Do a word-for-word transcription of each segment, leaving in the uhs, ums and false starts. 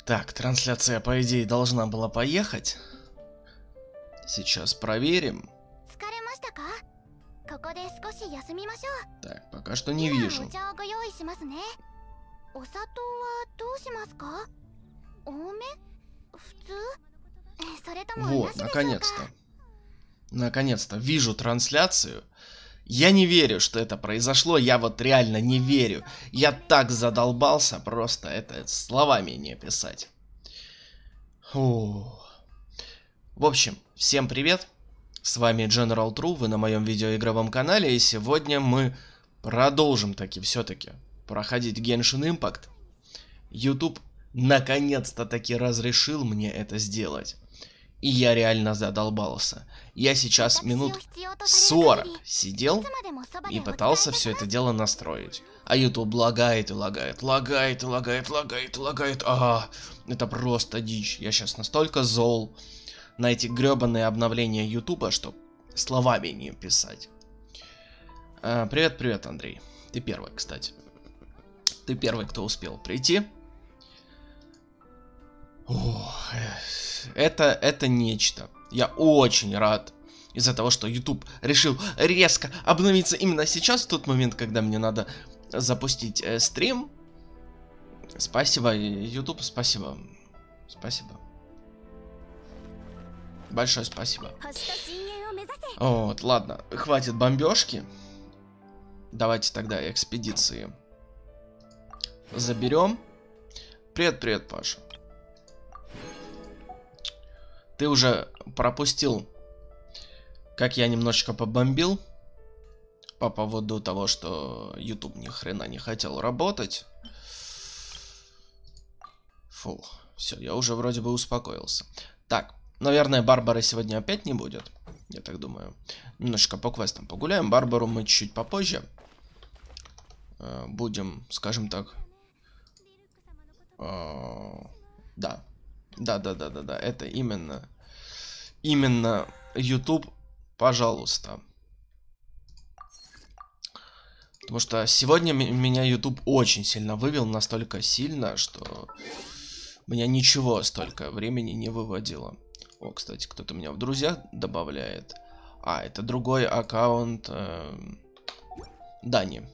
Так, трансляция, по идее, должна была поехать. Сейчас проверим. Так, пока что не вижу. Вот, наконец-то. Наконец-то вижу трансляцию. Я не верю, что это произошло. Я вот реально не верю. Я так задолбался, просто это словами не описать. Фу. В общем, всем привет. С вами General True, вы на моем видеоигровом канале. И сегодня мы продолжим таки все-таки проходить Genshin Impact. YouTube наконец-то таки разрешил мне это сделать. И я реально задолбался. Я сейчас минут сорок сидел и пытался все это дело настроить. А YouTube лагает и лагает, лагает и лагает, лагает и лагает. Ага, это просто дичь. Я сейчас настолько зол на эти гребаные обновления YouTube, что словами не писать. А, привет, привет, Андрей. Ты первый, кстати. Ты первый, кто успел прийти. Ох, это, это нечто. Я очень рад из-за того, что YouTube решил резко обновиться именно сейчас, в тот момент, когда мне надо запустить э, стрим. Спасибо, YouTube, спасибо. Спасибо. Большое спасибо. Вот, ладно, хватит бомбежки. Давайте тогда экспедиции заберем. Привет, привет, Паша. Ты уже пропустил, как я немножечко побомбил по поводу того, что YouTube ни хрена не хотел работать. Фу, все, я уже вроде бы успокоился. Так, наверное, Барбары сегодня опять не будет, я так думаю. Немножечко по квестам погуляем. Барбару мы чуть-чуть попозже будем, скажем так, да. Да, да, да, да, да, это именно, именно YouTube, пожалуйста. Потому что сегодня меня YouTube очень сильно вывел, настолько сильно, что меня ничего столько времени не выводило. О, кстати, кто-то меня в друзья добавляет. А, это другой аккаунт э, Дани.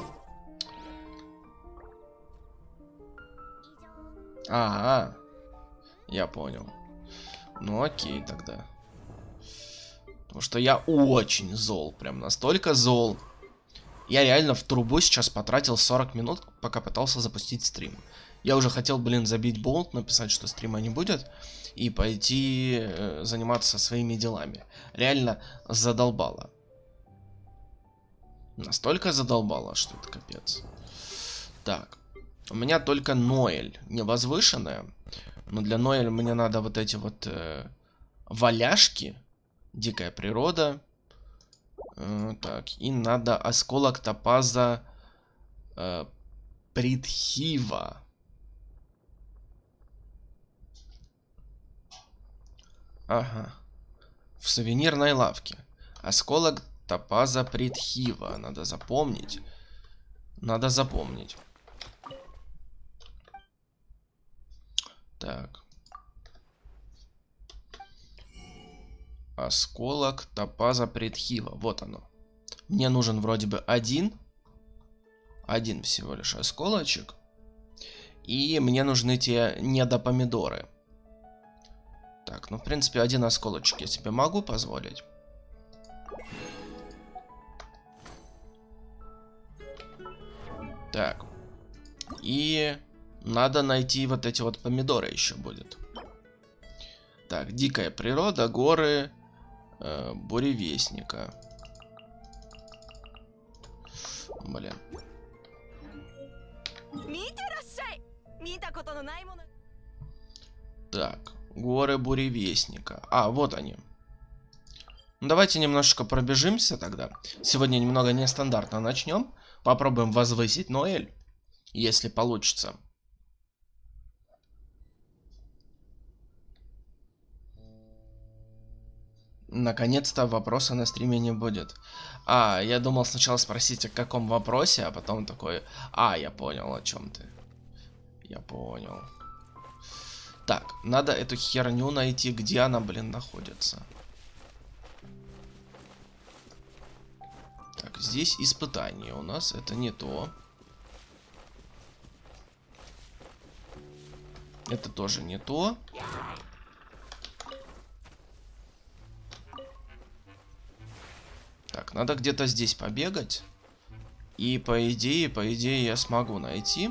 А-а. Я понял. Ну окей тогда. Потому что я очень зол. Прям настолько зол. Я реально в трубу сейчас потратил сорок минут, пока пытался запустить стрим. Я уже хотел, блин, забить болт, написать, что стрима не будет, и пойти э, заниматься своими делами. Реально задолбало. Настолько задолбало, что это капец. Так. У меня только Ноэль невозвышенная. Но для Ноэль мне надо вот эти вот э, валяшки. Дикая природа. Э, так, и надо осколок топаза э, Притхива. Ага. В сувенирной лавке. Осколок топаза Притхива. Надо запомнить. Надо запомнить. Так. Осколок топаза Притхива. Вот оно. Мне нужен вроде бы один. Один всего лишь осколочек. И мне нужны те недопомидоры. Так, ну в принципе один осколочек я себе могу позволить. Так. И... надо найти вот эти вот помидоры еще будет. Так, дикая природа, горы, э, буревестника. Блин. Так, горы буревестника. А, вот они. Ну, давайте немножечко пробежимся тогда. Сегодня немного нестандартно начнем. Попробуем возвысить Ноэль, если получится. Наконец-то вопроса на стриме не будет. А, я думал сначала спросить, о каком вопросе, а потом такой... А, я понял, о чем ты. Я понял. Так, надо эту херню найти, где она, блин, находится. Так, здесь испытание у нас. Это не то. Это тоже не то. Так, надо где-то здесь побегать. И по идее, по идее я смогу найти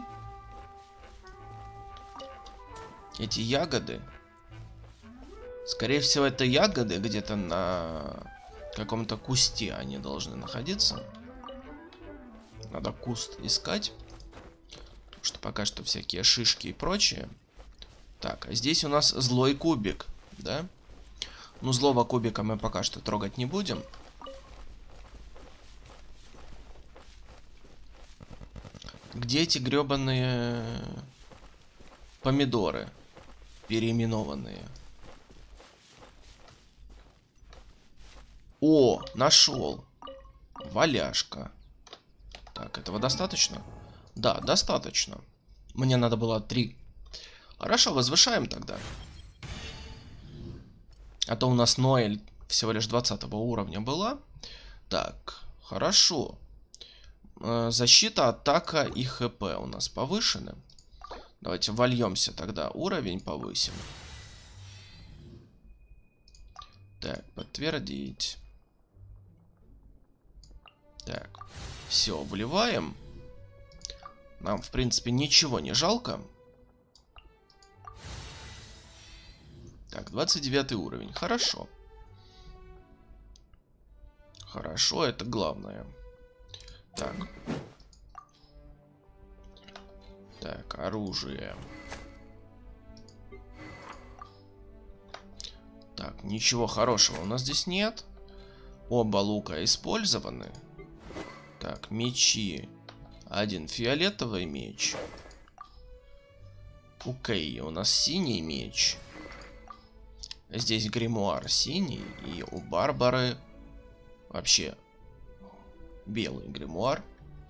эти ягоды. Скорее всего, это ягоды где-то на каком-то кусте они должны находиться. Надо куст искать. Потому что пока что всякие шишки и прочее. Так, а здесь у нас злой кубик, да? Ну, злого кубика мы пока что трогать не будем. Где эти гребаные помидоры переименованные? О, нашел. Валяшка. Так, этого достаточно? Да, достаточно. Мне надо было три. Хорошо, возвышаем тогда. А то у нас Ноэль всего лишь двадцатого уровня была. Так, хорошо. Защита, атака и ХП у нас повышены. Давайте вольемся тогда. Уровень повысим. Так, подтвердить. Так, все, вливаем. Нам, в принципе, ничего не жалко. Так, двадцать девятый уровень. Хорошо. Хорошо, это главное. Так. Так, оружие. Так, ничего хорошего у нас здесь нет. Оба лука использованы. Так, мечи. Один фиолетовый меч. У Кей у нас синий меч. Здесь гримуар синий. И у Барбары вообще белый гримуар.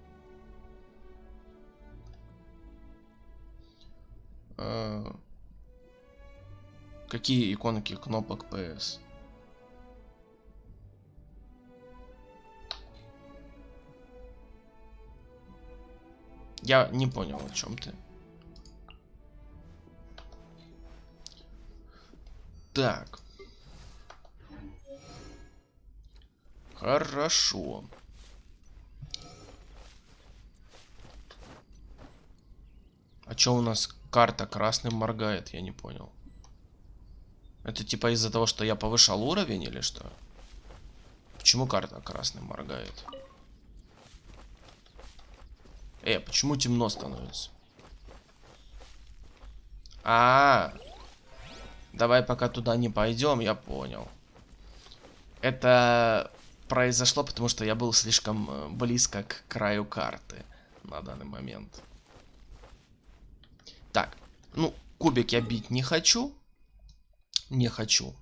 А... Какие иконки кнопок ПС? Я не понял, о чем ты. Так. Хорошо. А чё у нас карта красным моргает? Я не понял. Это типа из-за того, что я повышал уровень или что? Почему карта красным моргает? Э, почему темно становится? А, -а, -а. Давай пока туда не пойдем, я понял. Это произошло, потому что я был слишком близко к краю карты на данный момент. Так, ну, кубик я бить не хочу. Не хочу.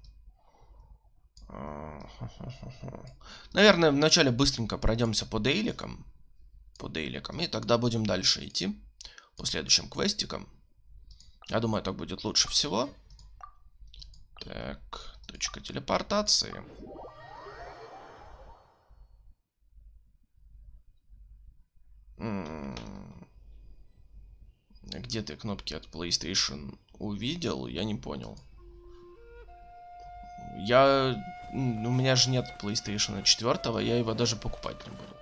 Наверное, вначале быстренько пройдемся по дейликам. По дейликам. И тогда будем дальше идти. По следующим квестикам. Я думаю, так будет лучше всего. Так, точка телепортации. Где ты кнопки от PlayStation увидел? Я не понял. Я... У меня же нет PlayStation четыре, я его даже покупать не буду.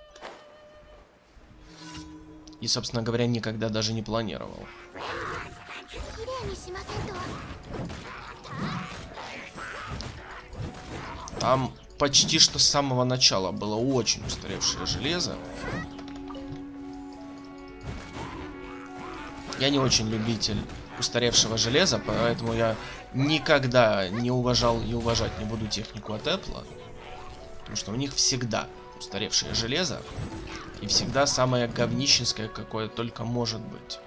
И, собственно говоря, никогда даже не планировал. Там почти что с самого начала было очень устаревшее железо. Я не очень любитель устаревшего железа, поэтому я никогда не уважал и уважать не буду технику от Apple. Потому что у них всегда устаревшее железо. И всегда самое говнищенское, какое только может быть.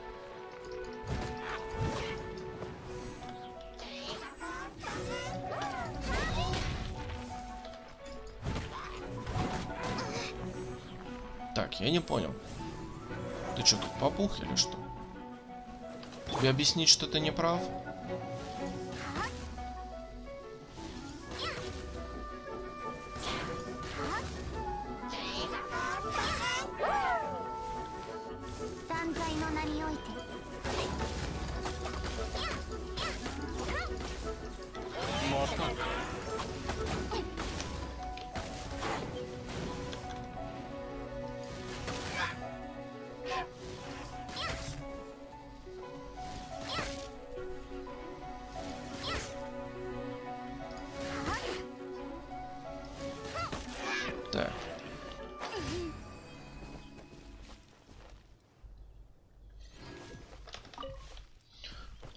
Так, я не понял. Ты что, тут попух или что? Тебе объяснить, что ты не прав?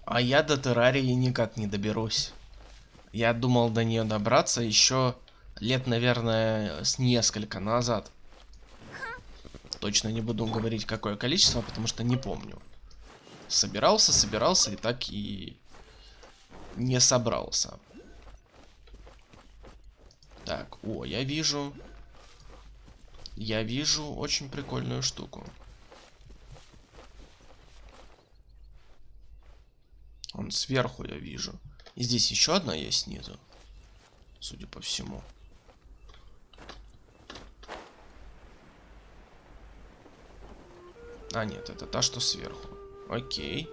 А я до террарии никак не доберусь. Я думал до нее добраться еще лет, наверное, с несколько назад. Точно не буду говорить, какое количество, потому что не помню. Собирался, собирался и так и не собрался. Так, о, я вижу... Я вижу очень прикольную штуку. Он сверху я вижу. И здесь еще одна есть снизу. Судя по всему. А, нет, это та, что сверху. Окей.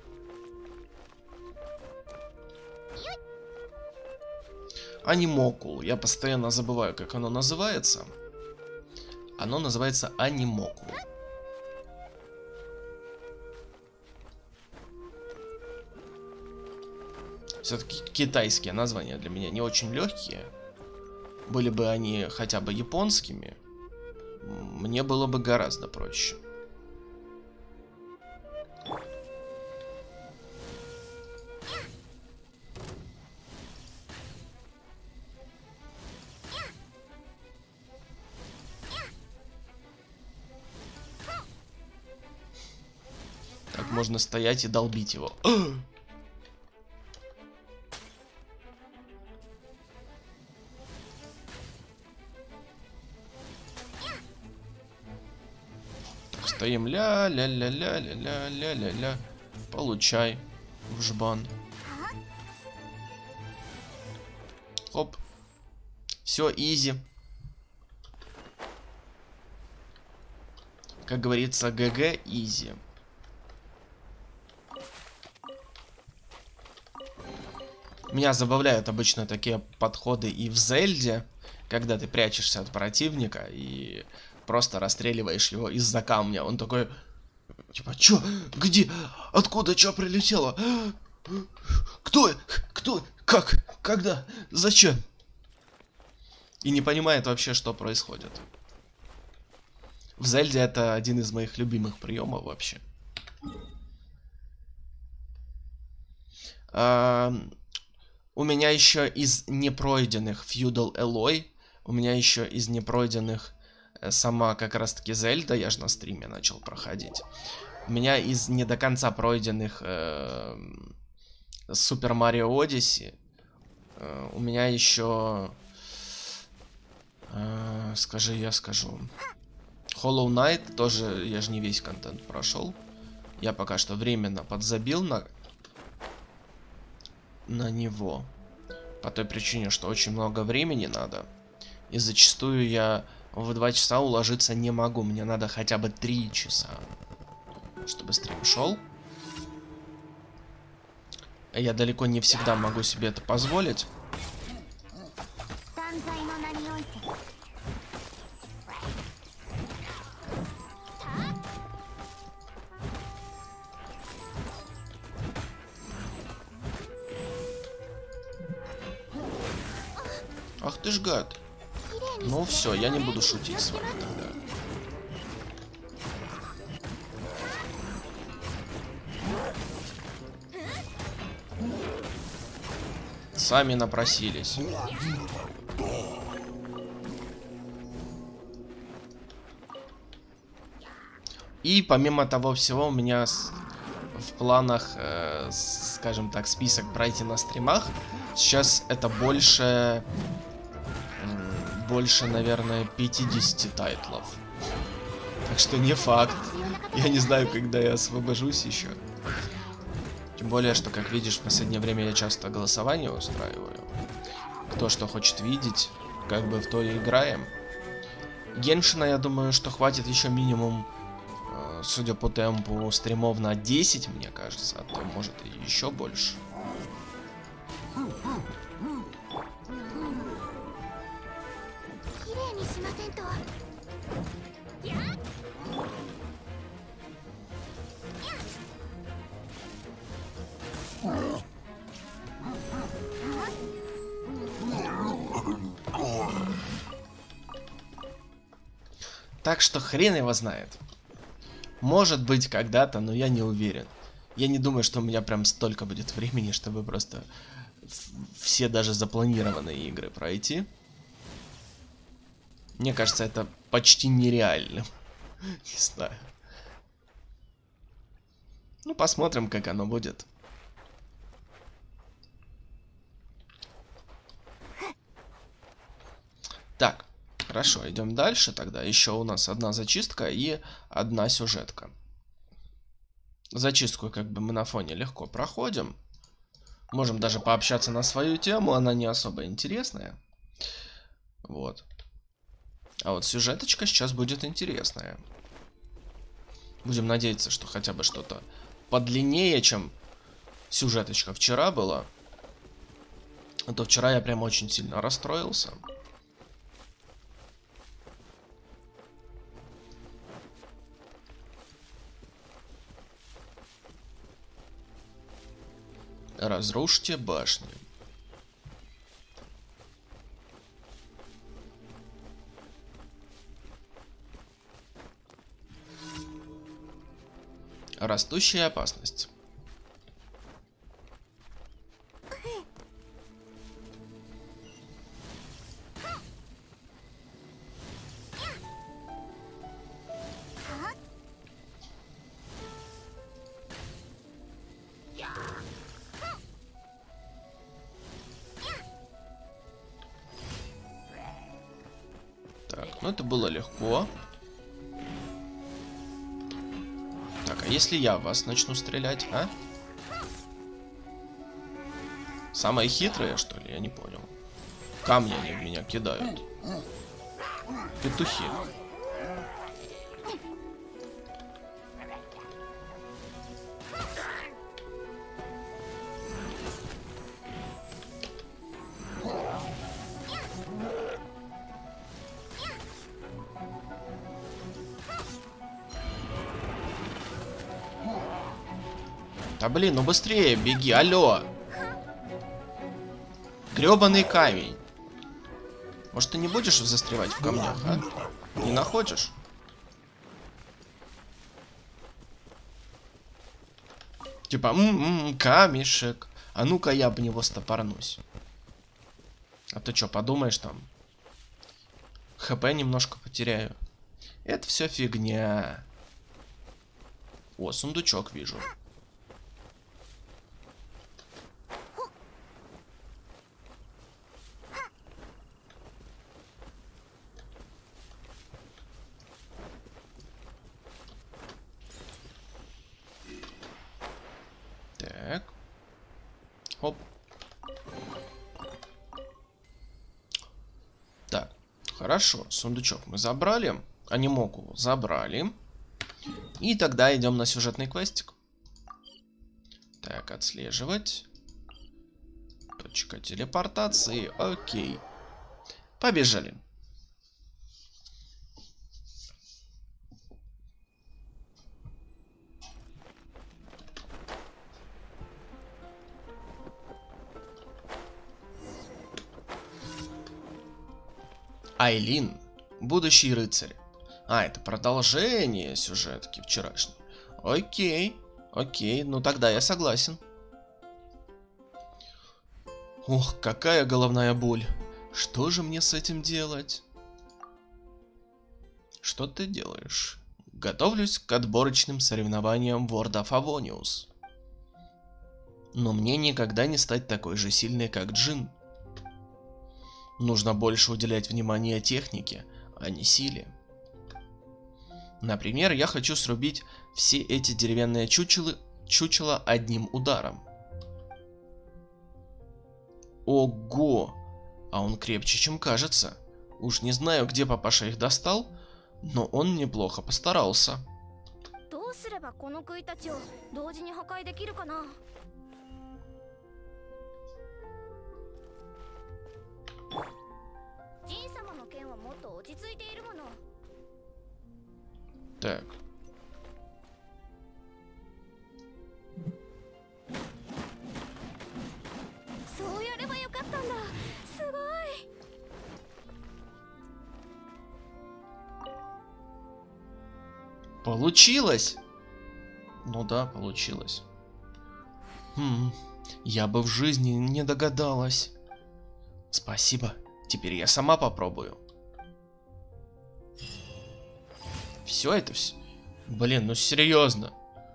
Анимокул. Я постоянно забываю, как оно называется. Оно называется Анимокул. Все-таки китайские названия для меня не очень легкие. Были бы они хотя бы японскими, мне было бы гораздо проще. Так можно стоять и долбить его. Стоим, ля-ля-ля-ля-ля-ля-ля-ля-ля. Получай в жбан. Хоп. Все, изи. Как говорится, ГГ изи. Меня забавляют обычно такие подходы и в Зельде, когда ты прячешься от противника и просто расстреливаешь его из-за камня. Он такой, типа, чё? Где? Откуда? Чё прилетело? Кто? Кто? Как? Когда? Зачем? И не понимает вообще, что происходит. В Зельде это один из моих любимых приемов вообще. А, у меня еще из непройденных Feudal Alloy, у меня еще из непройденных сама как раз таки Зельда, я же на стриме начал проходить. У меня из не до конца пройденных э, Super Mario Odyssey, э, у меня еще, э, скажи, я скажу, Hollow Knight, тоже я же не весь контент прошел. Я пока что временно подзабил на, на него. По той причине, что очень много времени надо. И зачастую я в два часа уложиться не могу. Мне надо хотя бы три часа, чтобы стрим шел. Я далеко не всегда могу себе это позволить. Ах ты ж гад. Ну все, я не буду шутить с вами тогда. Сами напросились. И помимо того всего, у меня в планах, э, скажем так, список пройти на стримах. Сейчас это больше... Больше, наверное, пятидесяти тайтлов. Так что не факт. Я не знаю, когда я освобожусь еще. Тем более, что, как видишь, в последнее время я часто голосование устраиваю. Кто что хочет видеть, как бы в то и играем. Геншина, я думаю, что хватит еще минимум, судя по темпу, стримов на десять, мне кажется. А то, может, и еще больше. Так что хрен его знает. Может быть когда-то, но я не уверен. Я не думаю, что у меня прям столько будет времени, чтобы просто все даже запланированные игры пройти. Мне кажется, это почти нереально. Не знаю. Ну, посмотрим, как оно будет. Так, хорошо, идем дальше тогда. Еще у нас одна зачистка и одна сюжетка. Зачистку как бы мы на фоне легко проходим. Можем даже пообщаться на свою тему, она не особо интересная. Вот. А вот сюжеточка сейчас будет интересная. Будем надеяться, что хотя бы что-то подлиннее, чем сюжеточка вчера была. А то вчера я прям очень сильно расстроился. Разрушьте башни. Растущая опасность. Так, ну это было легко. Так, а если я в вас начну стрелять, а? Самые хитрые, что ли? Я не понял. Камни они в меня кидают. Петухи. Да блин, ну быстрее беги, алло. Гребаный камень. Может, ты не будешь застревать в камнях, а? Не находишь? Типа, м-м, камешек. А ну-ка я об него стопорнусь. А ты что, подумаешь там? ХП немножко потеряю. Это все фигня. О, сундучок вижу. Так. Оп. Так, хорошо. Сундучок мы забрали. Анимоку забрали. И тогда идем на сюжетный квестик. Так, отслеживать. Точка телепортации. Окей. Побежали. Айлин, будущий рыцарь. А, это продолжение сюжетки вчерашней. Окей, окей, ну тогда я согласен. Ох, какая головная боль. Что же мне с этим делать? Что ты делаешь? Готовлюсь к отборочным соревнованиям World of Avonius. Но мне никогда не стать такой же сильной, как Джин. Нужно больше уделять внимание технике, а не силе. Например, я хочу срубить все эти деревянные чучелы, чучела одним ударом. Ого! А он крепче, чем кажется. Уж не знаю, где папаша их достал, но он неплохо постарался. Так. Получилось! Ну да, получилось. Хм, я бы в жизни не догадалась. Спасибо. Теперь я сама попробую. Все это все. Блин, ну серьезно.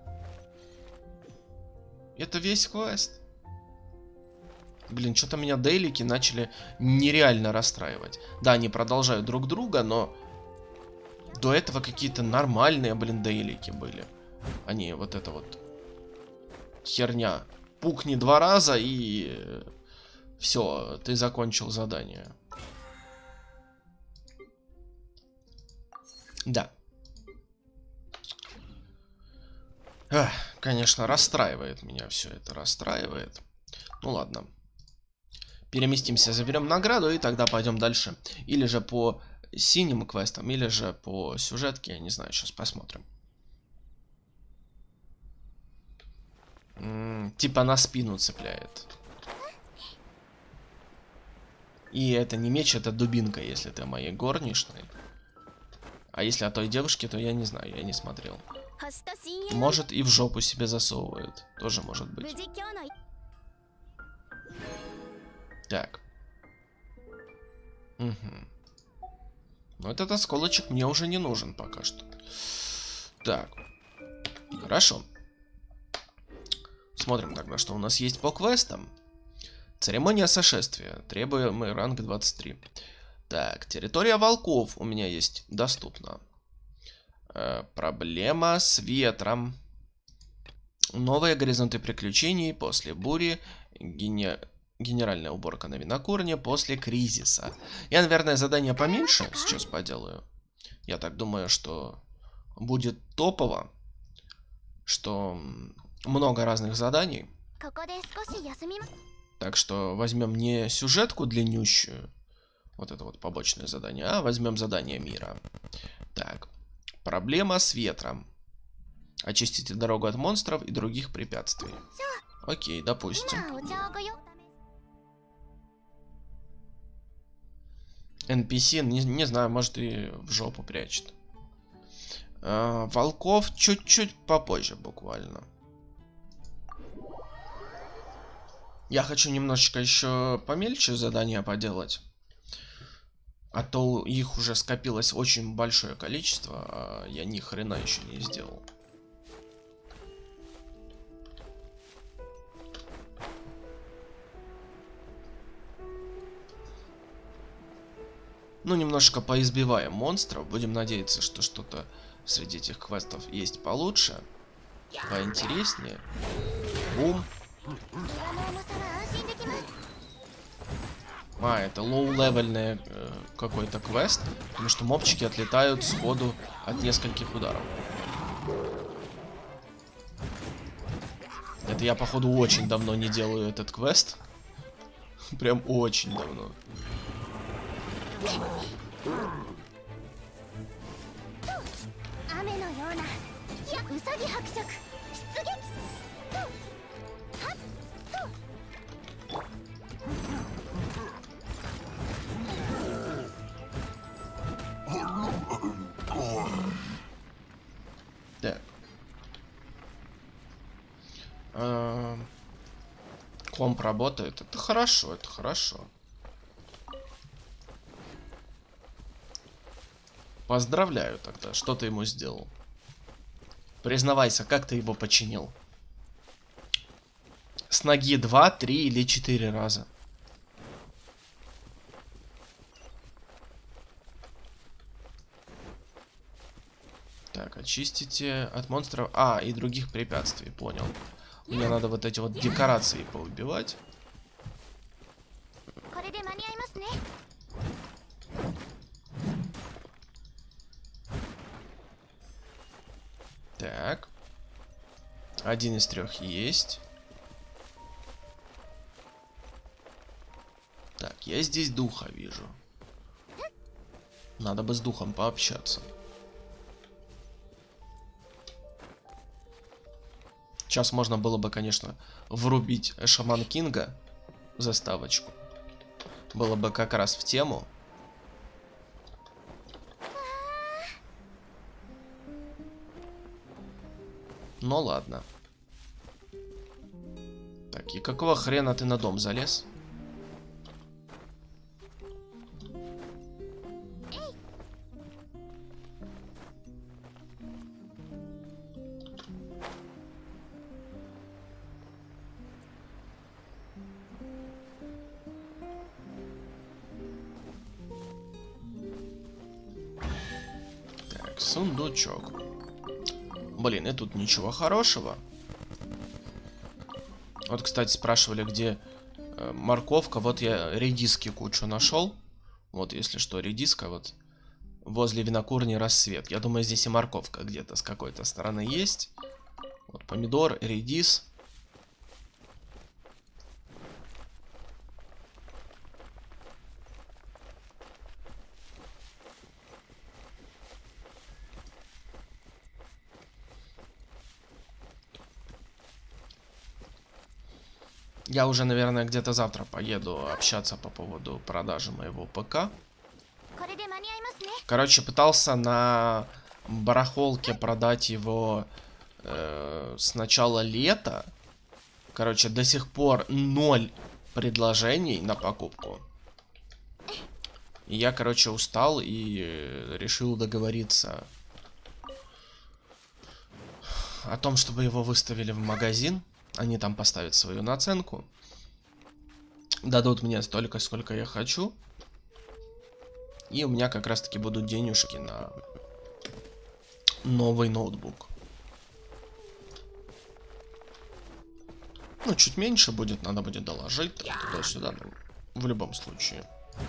Это весь квест. Блин, что-то меня дейлики начали нереально расстраивать. Да, они продолжают друг друга, но до этого какие-то нормальные, блин, дейлики были. Они вот это вот херня. Пукни два раза и все, ты закончил задание. Да. Эх, конечно, расстраивает меня все это, расстраивает. Ну ладно. Переместимся, заберем награду и тогда пойдем дальше. Или же по синим квестам, или же по сюжетке, я не знаю, сейчас посмотрим. М-м, типа на спину цепляет. И это не меч, это дубинка, если ты моей горничной. А если о той девушке, то я не знаю, я не смотрел. Может, и в жопу себе засовывают. Тоже может быть. Так. Угу. Но этот осколочек мне уже не нужен пока что. Так. Хорошо. Смотрим тогда, что у нас есть по квестам. Церемония сошествия. Требуемый ранг двадцать три. Так, территория волков у меня есть доступна. Э, проблема с ветром. Новые горизонты приключений после бури. Гене... Генеральная уборка на винокурне после кризиса. Я, наверное, задание поменьше сейчас поделаю. Я так думаю, что будет топово. Что много разных заданий. Так что возьмем не сюжетку длиннющую. Вот это вот побочное задание. А возьмем задание мира. Так. Проблема с ветром. Очистите дорогу от монстров и других препятствий. Окей, допустим. эн пи си, не, не знаю, может и в жопу прячет. А, волков чуть-чуть попозже буквально. Я хочу немножечко еще помельче задания поделать. А то их уже скопилось очень большое количество, а я ни хрена еще не сделал. Ну, немножко поизбиваем монстров. Будем надеяться, что что-то среди этих квестов есть получше. Поинтереснее. Бум. А, это лоу-левельный э, какой-то квест. Потому что мобчики отлетают сходу от нескольких ударов. Это я, походу, очень давно не делаю этот квест. Прям очень давно. Так. А, комп работает. Это хорошо, это хорошо. Поздравляю тогда. Что ты ему сделал? Признавайся, как ты его починил? С ноги два, три или четыре раза. Так, очистите от монстров. А, и других препятствий, понял. Мне надо вот эти вот декорации поубивать. Так. Один из трех есть. Так, я здесь духа вижу. Надо бы с духом пообщаться. Сейчас можно было бы, конечно, врубить Шаман Кинга заставочку. Было бы как раз в тему. Ну ладно. Так, и какого хрена ты на дом залез? Так, сундучок. Блин, и тут ничего хорошего. Вот, кстати, спрашивали, где э, морковка. Вот я редиски кучу нашел. Вот, если что, редиска вот возле винокурни Рассвет. Я думаю, здесь и морковка где-то с какой-то стороны есть. Вот помидор, редис. Я уже, наверное, где-то завтра поеду общаться по поводу продажи моего ПК. Короче, пытался на барахолке продать его э, с начала лета. Короче, до сих пор ноль предложений на покупку. И я, короче, устал и решил договориться о том, чтобы его выставили в магазин. Они там поставят свою наценку. Дадут мне столько, сколько я хочу. И у меня как раз таки будут денежки на новый ноутбук. Ну, чуть меньше будет, надо будет доложить туда-сюда, в любом случае.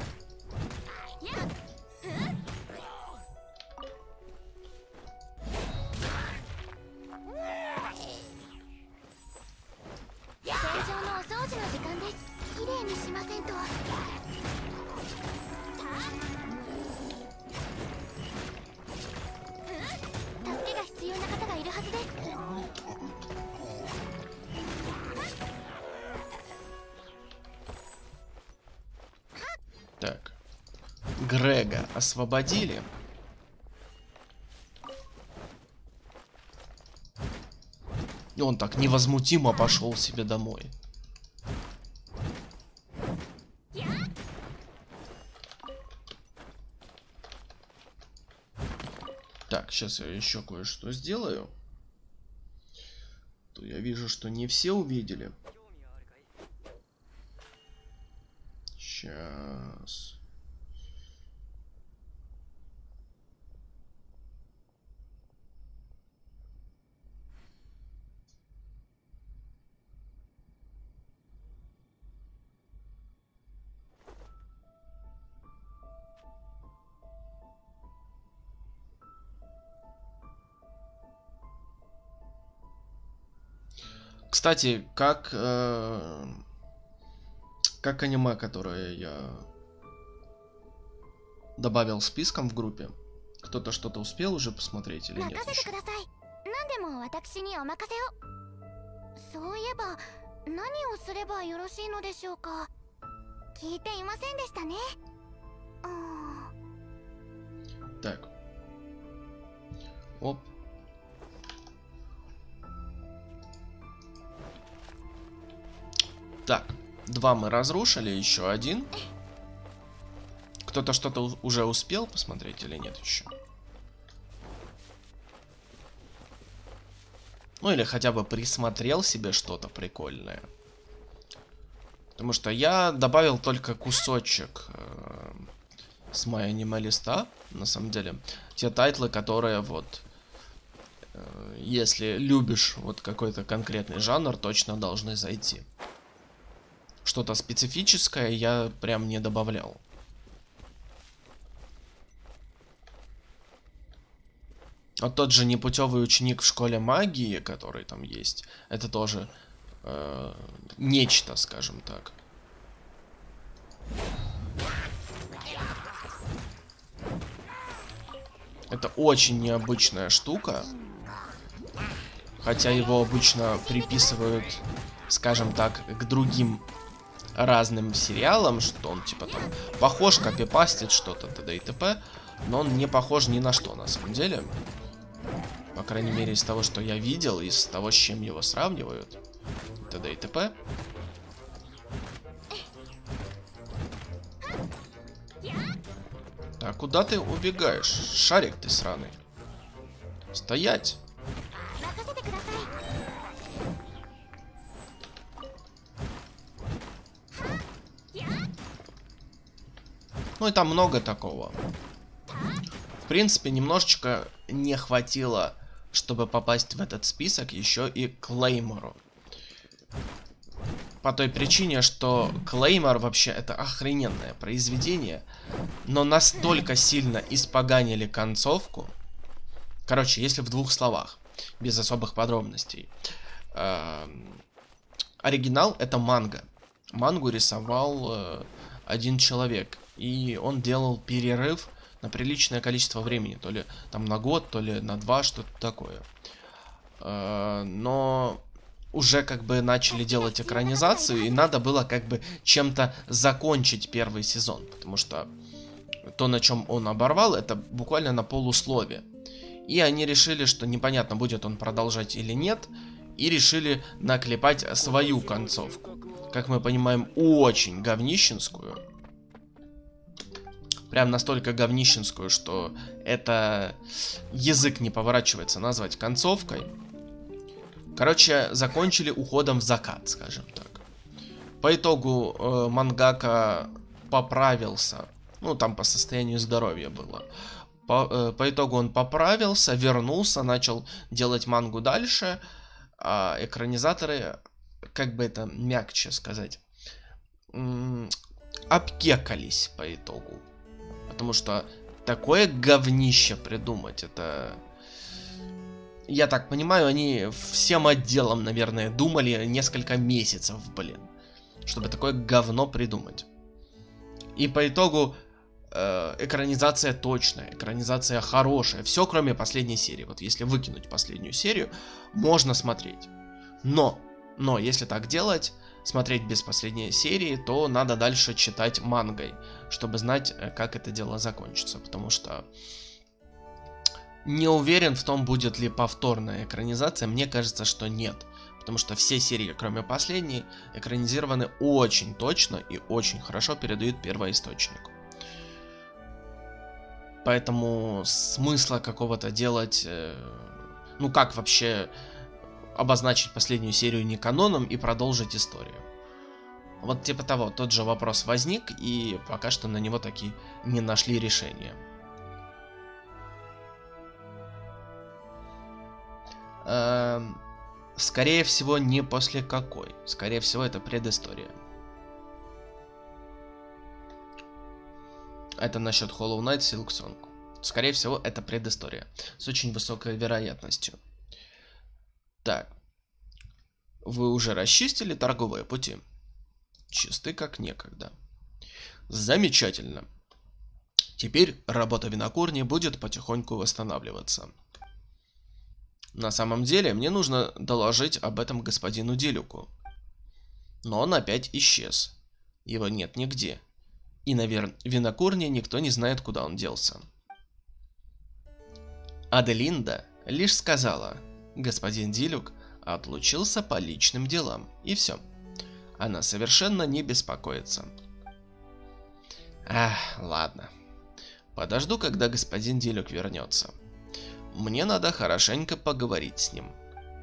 Так. Грега освободили. И он так невозмутимо пошел себе домой. Так, сейчас я еще кое-что сделаю. То я вижу, что не все увидели. Сейчас. Кстати, как э, как аниме, которое я добавил списком в группе. Кто-то что-то успел уже посмотреть или нет еще? Так. Оп. Так, два мы разрушили, еще один. Кто-то что-то уже успел посмотреть или нет еще? Ну или хотя бы присмотрел себе что-то прикольное. Потому что я добавил только кусочек э, с MyAnimeList. На самом деле, те тайтлы, которые вот... Э, если любишь вот какой-то конкретный жанр, точно должны зайти. Что-то специфическое я прям не добавлял. Вот тот же непутевый ученик в школе магии, который там есть, это тоже э, нечто, скажем так. Это очень необычная штука. Хотя его обычно приписывают, скажем так, к другим разным сериалам, что он типа там похож, копипастит что-то, т.д. и т.п. Но он не похож ни на что на самом деле. По крайней мере, из того, что я видел, из того, с чем его сравнивают, т.д. и т.п. Да куда ты убегаешь? Шарик ты сраный. Стоять. Ну и там много такого. В принципе, немножечко не хватило, чтобы попасть в этот список, еще и Клеймору. По той причине, что Клеймор вообще это охрененное произведение, но настолько сильно испоганили концовку. Короче, если в двух словах, без особых подробностей. Э, оригинал это манга. Мангу рисовал э, один человек. И он делал перерыв на приличное количество времени. То ли там на год, то ли на два, что-то такое. Э, но уже как бы начали делать экранизацию. И надо было как бы чем-то закончить первый сезон. Потому что то, на чем он оборвал, это буквально на полуслове. И они решили, что непонятно, будет он продолжать или нет. И решили наклепать свою концовку. Как мы понимаем, очень говнищенскую. Прям настолько говнищенскую, что это язык не поворачивается назвать концовкой. Короче, закончили уходом в закат, скажем так. По итогу э, мангака поправился. Ну, там по состоянию здоровья было. По, э, по итогу он поправился, вернулся, начал делать мангу дальше. А экранизаторы, как бы это мягче сказать, обкекались по итогу. Потому что такое говнище придумать, это... Я так понимаю, они всем отделом, наверное, думали несколько месяцев, блин, чтобы такое говно придумать. И по итогу э, экранизация точная, экранизация хорошая. Все, кроме последней серии. Вот если выкинуть последнюю серию, можно смотреть. Но, но если так делать, смотреть без последней серии, то надо дальше читать мангой, чтобы знать, как это дело закончится. Потому что не уверен в том, будет ли повторная экранизация. Мне кажется, что нет. Потому что все серии, кроме последней, экранизированы очень точно и очень хорошо передают первоисточник. Поэтому смысла какого-то делать... Э, ну как вообще обозначить последнюю серию не каноном и продолжить историю? Вот типа того, тот же вопрос возник, и пока что на него таки не нашли решения. Эм... Скорее всего, не после какой. Скорее всего, это предыстория. Это насчет Hollow Knight Silk Song. Скорее всего, это предыстория. С очень высокой вероятностью. Так. Вы уже расчистили торговые пути? Чисты как некогда. Замечательно. Теперь работа винокурни будет потихоньку восстанавливаться. На самом деле, мне нужно доложить об этом господину Дилюку. Но он опять исчез. Его нет нигде. И на винокурне никто не знает, куда он делся. Аделинда лишь сказала: господин Дилюк отлучился по личным делам. И все. Она совершенно не беспокоится. Ах, ладно. Подожду, когда господин Дилюк вернется. Мне надо хорошенько поговорить с ним.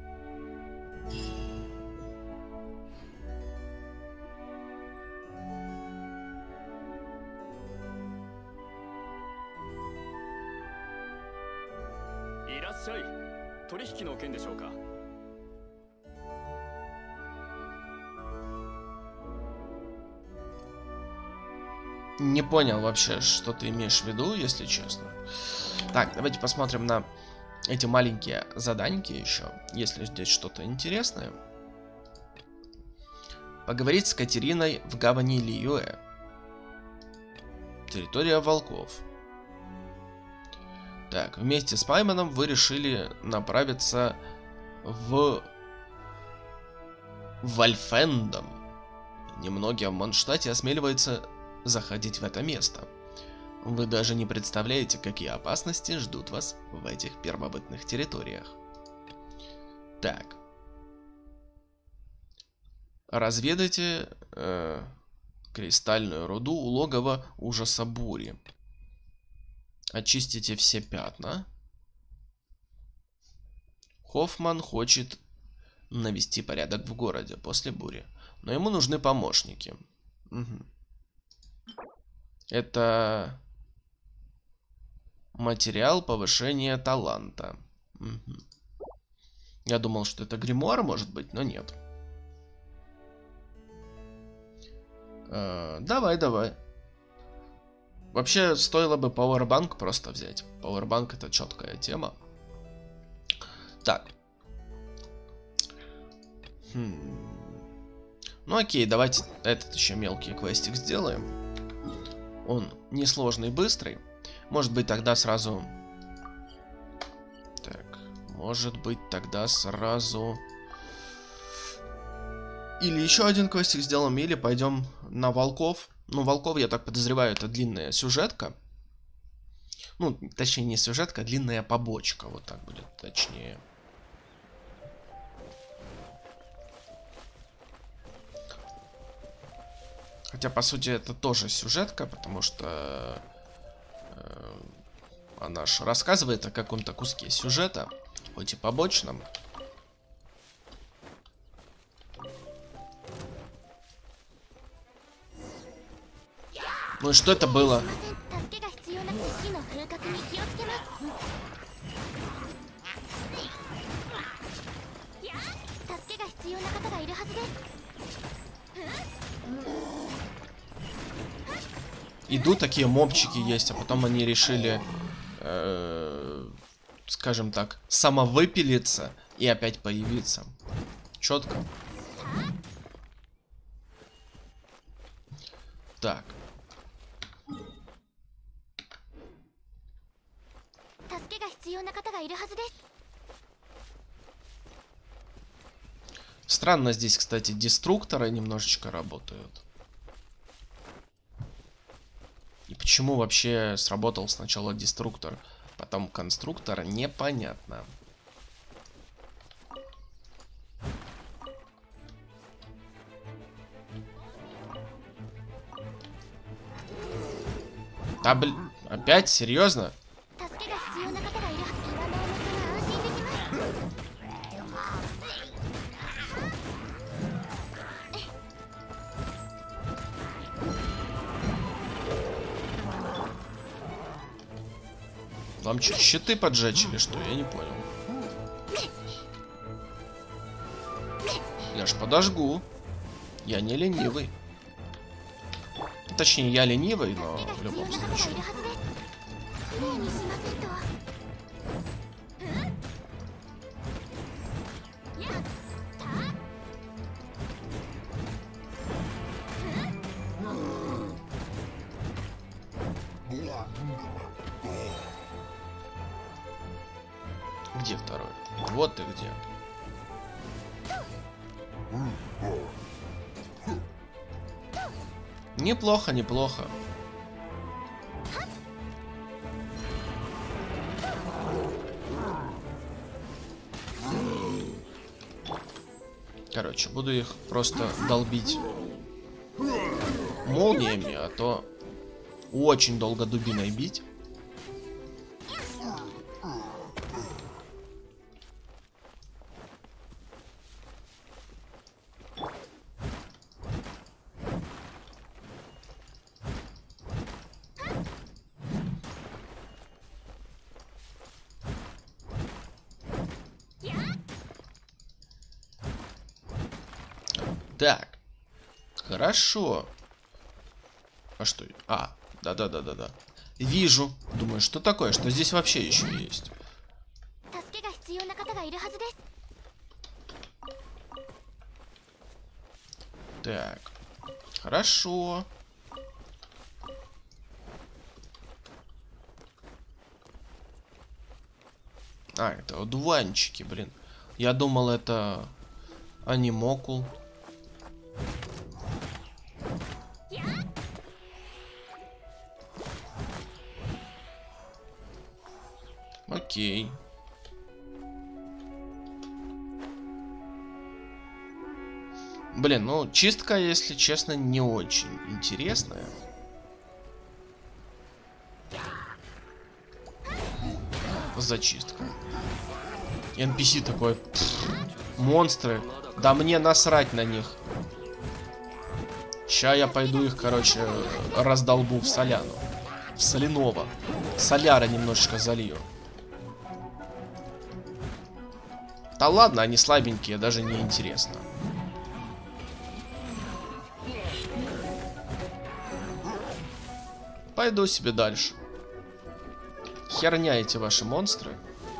Не понял вообще, что ты имеешь в виду, если честно. Так, давайте посмотрим на эти маленькие заданьки еще, если здесь что-то интересное. Поговорить с Катериной в гавани Лиюэ. Территория волков. Так, вместе с Пайманом вы решили направиться в Вальфендом. Немногие в Монштадте осмеливаются заходить в это место. Вы даже не представляете, какие опасности ждут вас в этих первобытных территориях. Так. Разведайте э, кристальную руду у логова ужаса бури. Очистите все пятна. Хоффман хочет навести порядок в городе после бури, но ему нужны помощники. Угу. Это материал повышения таланта. Угу. Я думал, что это гримуар может быть, но нет. Э, давай, давай. Вообще, стоило бы Powerbank просто взять. Powerbank — это четкая тема. Так. Хм. Ну окей, давайте этот еще мелкий квестик сделаем. Он несложный, быстрый. Может быть, тогда сразу... Так, может быть, тогда сразу... Или еще один квестик сделаем, или пойдем на волков. Ну, волков, я так подозреваю, это длинная сюжетка. Ну, точнее, не сюжетка, а длинная побочка. Вот так будет точнее. Хотя, по сути, это тоже сюжетка, потому что э, она ж рассказывает о каком-то куске сюжета, хоть и побочном. Ну и что это было? Идут такие мобчики есть, а потом они решили, э, скажем так, самовыпилиться и опять появиться. Четко. Так. Странно здесь, кстати, деструкторы немножечко работают. И почему вообще сработал сначала деструктор, потом конструктор, непонятно. Да, блин, опять? Серьезно? Вам что, щиты поджечь или что? Я не понял. Я ж подожгу. Я не ленивый. Точнее, я ленивый, но в любом случае. Где второй? Вот ты где. Неплохо, неплохо. Короче, буду их просто долбить молниями, а то очень долго дубиной бить. Так, хорошо. А что? А, да-да-да-да-да. Вижу. Думаю, что такое? Что здесь вообще еще есть? Так, хорошо. А, это одуванчики, блин. Я думал, это анимокул. Окей. Блин, ну чистка, если честно, не очень интересная. зачистка. эн пи си такой: монстры, да мне насрать на них. Ща я пойду их, короче, раздолбу в соляну. В соляного. Соляра немножечко залью. Да ладно, они слабенькие, даже не интересно. Пойду себе дальше. Херня эти ваши монстры.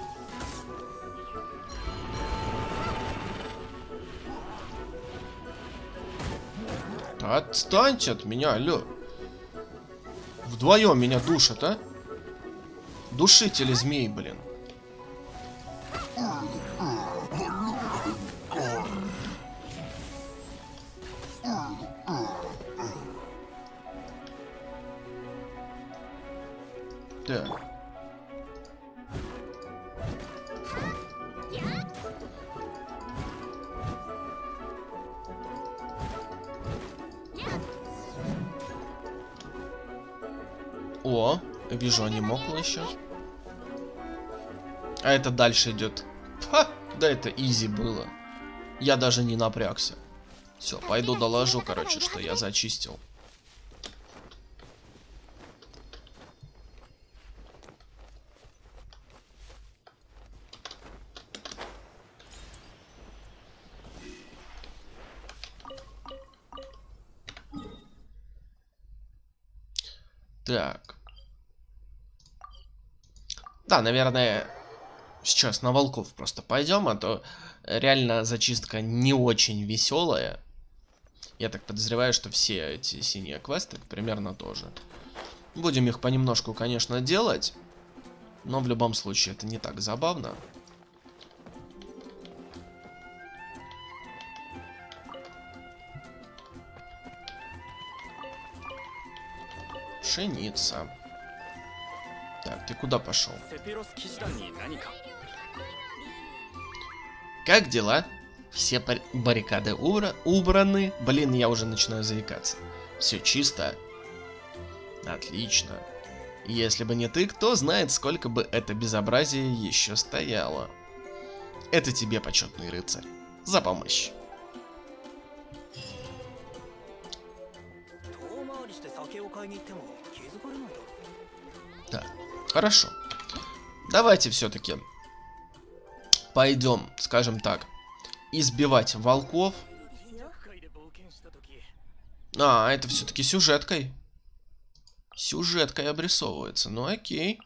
Отстаньте от меня, алло. Вдвоем меня душат, а? Душители змей, блин. Так. О, вижу анимокл еще. А это дальше идет. Ха, да это изи было. Я даже не напрягся. Все, пойду доложу, короче, что я зачистил. Так. Да, наверное, сейчас на волков просто пойдем, а то реально зачистка не очень веселая. Я так подозреваю, что все эти синие квесты примерно тоже. Будем их понемножку, конечно, делать, но в любом случае это не так забавно. Пшеница. Так, ты куда пошел? Как дела? Все баррикады убра убраны. Блин, я уже начинаю заикаться. Все чисто. Отлично. Если бы не ты, кто знает, сколько бы это безобразие еще стояло. Это тебе, почетный рыцарь, за помощь. Да, хорошо. Давайте все-таки пойдем, скажем так, избивать волков. А, это все-таки сюжеткой. Сюжеткой обрисовывается. Ну окей.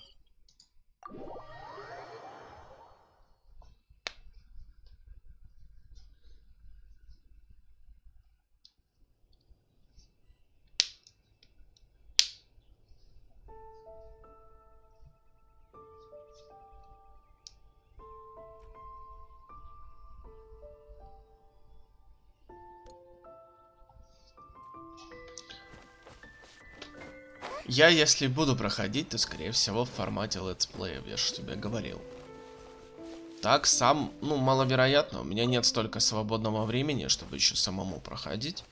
Я, если буду проходить, то, скорее всего, в формате летсплея, я же тебе говорил. Так, сам, ну, маловероятно. У меня нет столько свободного времени, чтобы еще самому проходить.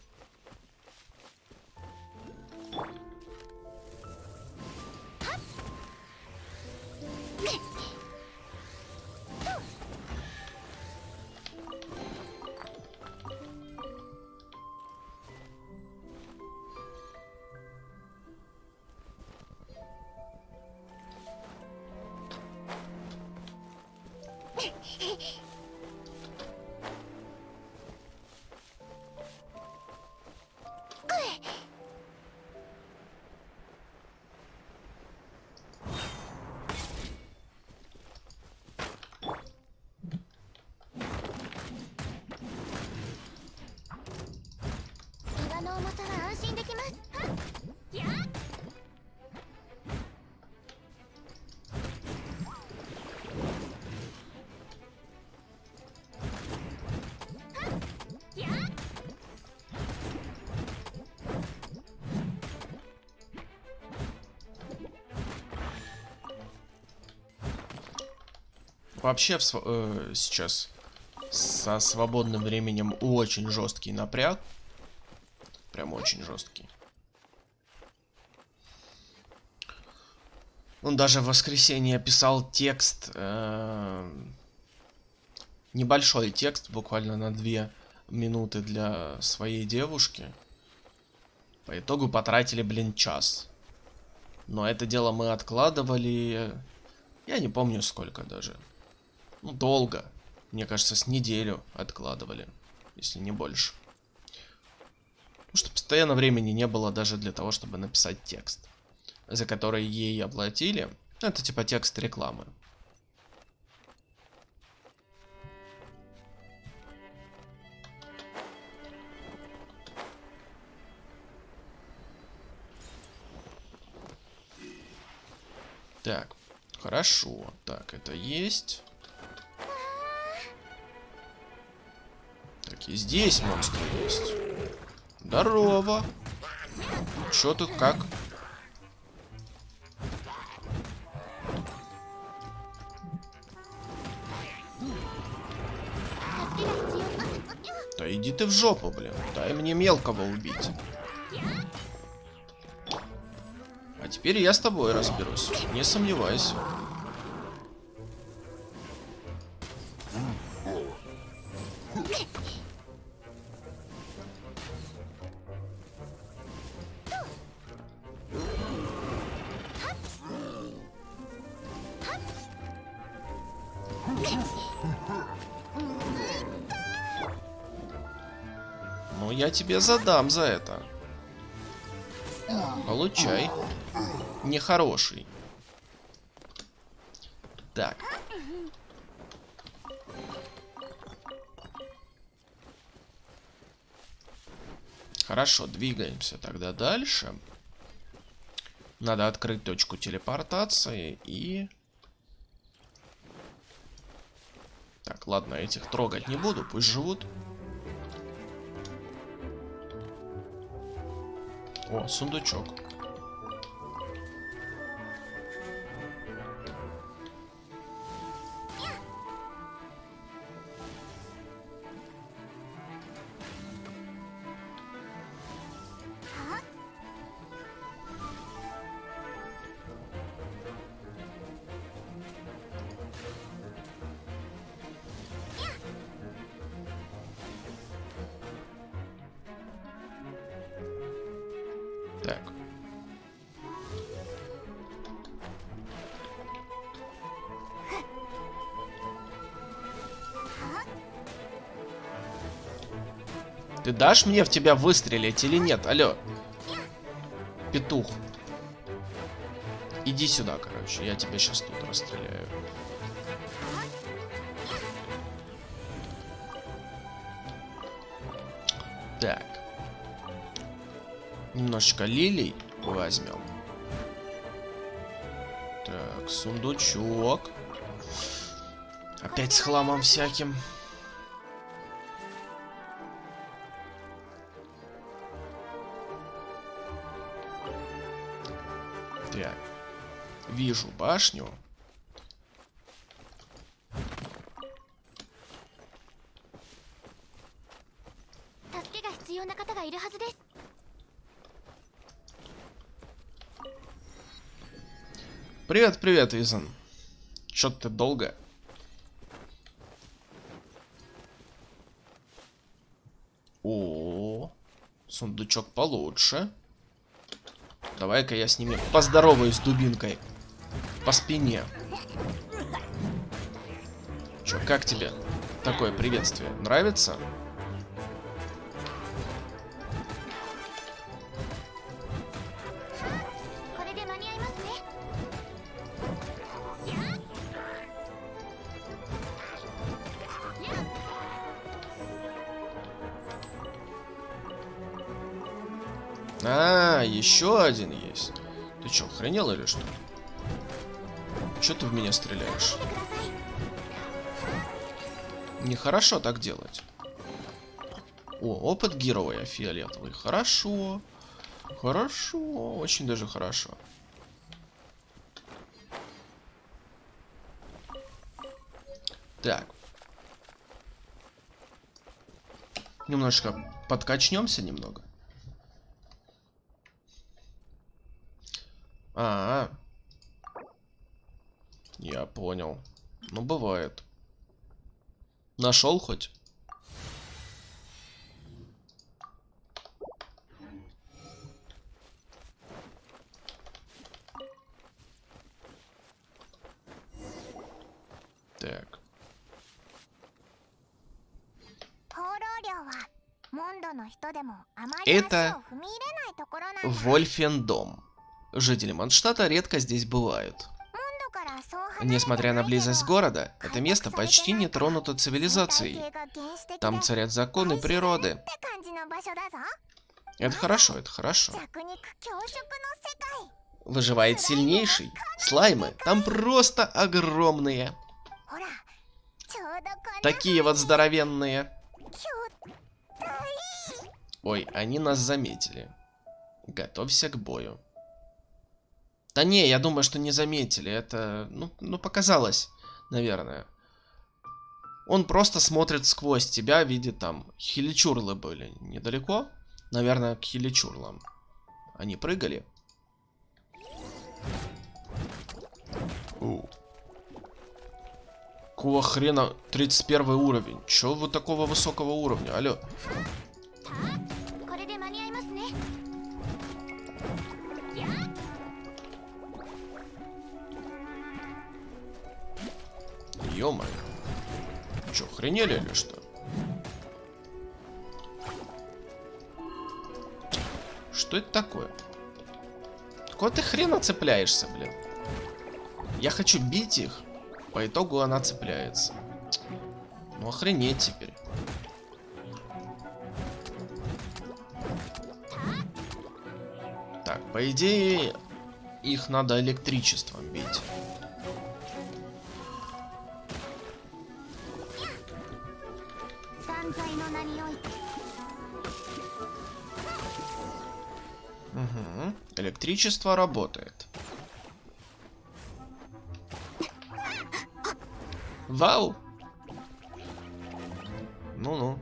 Вообще в, э, сейчас со свободным временем очень жесткий напряг. Прям очень жесткий. Он даже в воскресенье писал текст, э, небольшой текст, буквально на две минуты для своей девушки. По итогу потратили, блин, час. Но это дело мы откладывали, я не помню сколько даже. Ну, долго. Мне кажется, с неделю откладывали, если не больше. Потому что постоянно времени не было даже для того, чтобы написать текст, за который ей оплатили. Это типа текст рекламы. Так, хорошо. Так, это есть. Так, и здесь монстры есть. Здорово. Чё тут как? Да иди ты в жопу, блин. Дай мне мелкого убить. А теперь я с тобой разберусь. Не сомневайся. Ну, я тебе задам за это. Получай. Нехороший. Так. Хорошо, двигаемся тогда дальше. Надо открыть точку телепортации и... Так, ладно, этих трогать не буду, пусть живут. О, сундучок. Так. Ты дашь мне в тебя выстрелить или нет? Алло. Петух. Иди сюда, короче. Я тебя сейчас тут расстреляю. Так. Немножечко лилий возьмем. Так, сундучок. Опять с хламом всяким. Так. Вижу башню. Привет, привет, Визен. Чё-то ты долго. О, сундучок получше. Давай-ка я с ними поздороваюсь дубинкой по спине. Чё, как тебе такое приветствие? Нравится? А, еще один есть. Ты что, охренел или что? Че ты в меня стреляешь? Нехорошо так делать. О, опыт героя фиолетовый. Хорошо. Хорошо. Очень даже хорошо. Так. Немножко подкачнемся немного. А, -а, Я понял. Ну, бывает. Нашел хоть? Так. Это Вольфендом. Жители Mondstadt редко здесь бывают. Несмотря на близость города, это место почти не тронуто цивилизацией. Там царят законы природы. Это хорошо, это хорошо. Выживает сильнейший. Слаймы там просто огромные. Такие вот здоровенные. Ой, они нас заметили. Готовься к бою. Да не, я думаю, что не заметили. Это, ну, ну показалось, наверное. Он просто смотрит сквозь тебя, видит там. Хиличурлы были недалеко. Наверное, к хиличурлам. Они прыгали. У. Какого хрена тридцать первый уровень? Чё вы такого высокого уровня? Алло. Ё-моё. Чё, охренели или что? Что это такое? Какого ты хрена цепляешься, блин? Я хочу бить их. По итогу она цепляется. Ну охренеть теперь. Так, по идее, их надо электричеством бить. Угу. Электричество работает. Вау! Ну-ну.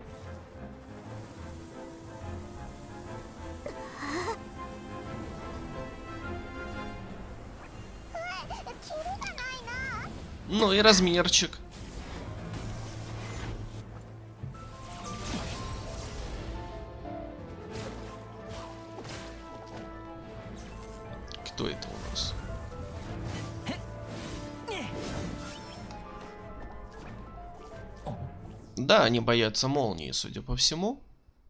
Ну и размерчик. Кто это у нас? Да, они боятся молнии, судя по всему.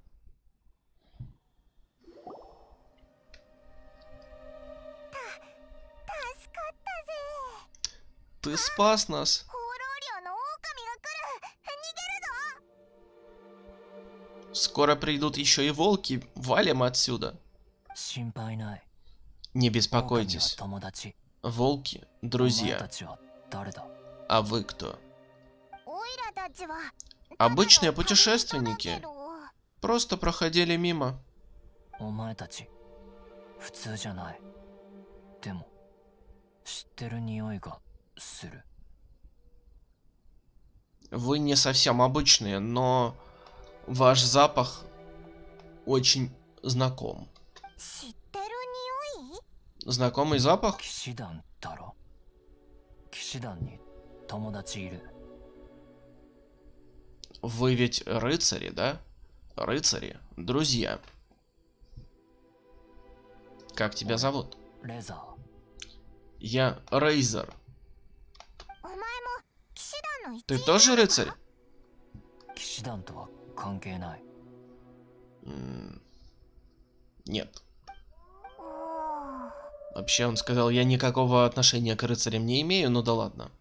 Ты спас нас. Скоро придут еще и волки. Валим отсюда. Не беспокойтесь. Волки — друзья. А вы кто? Обычные путешественники. Просто проходили мимо. Вы не совсем обычные, но ваш запах очень знаком. Знакомый запах? Вы ведь рыцари, да? Рыцари, друзья. Как тебя зовут? Я Рейзер. Ты тоже рыцарь? М- Нет. Вообще он сказал, я никакого отношения к рыцарям не имею, ну да ладно.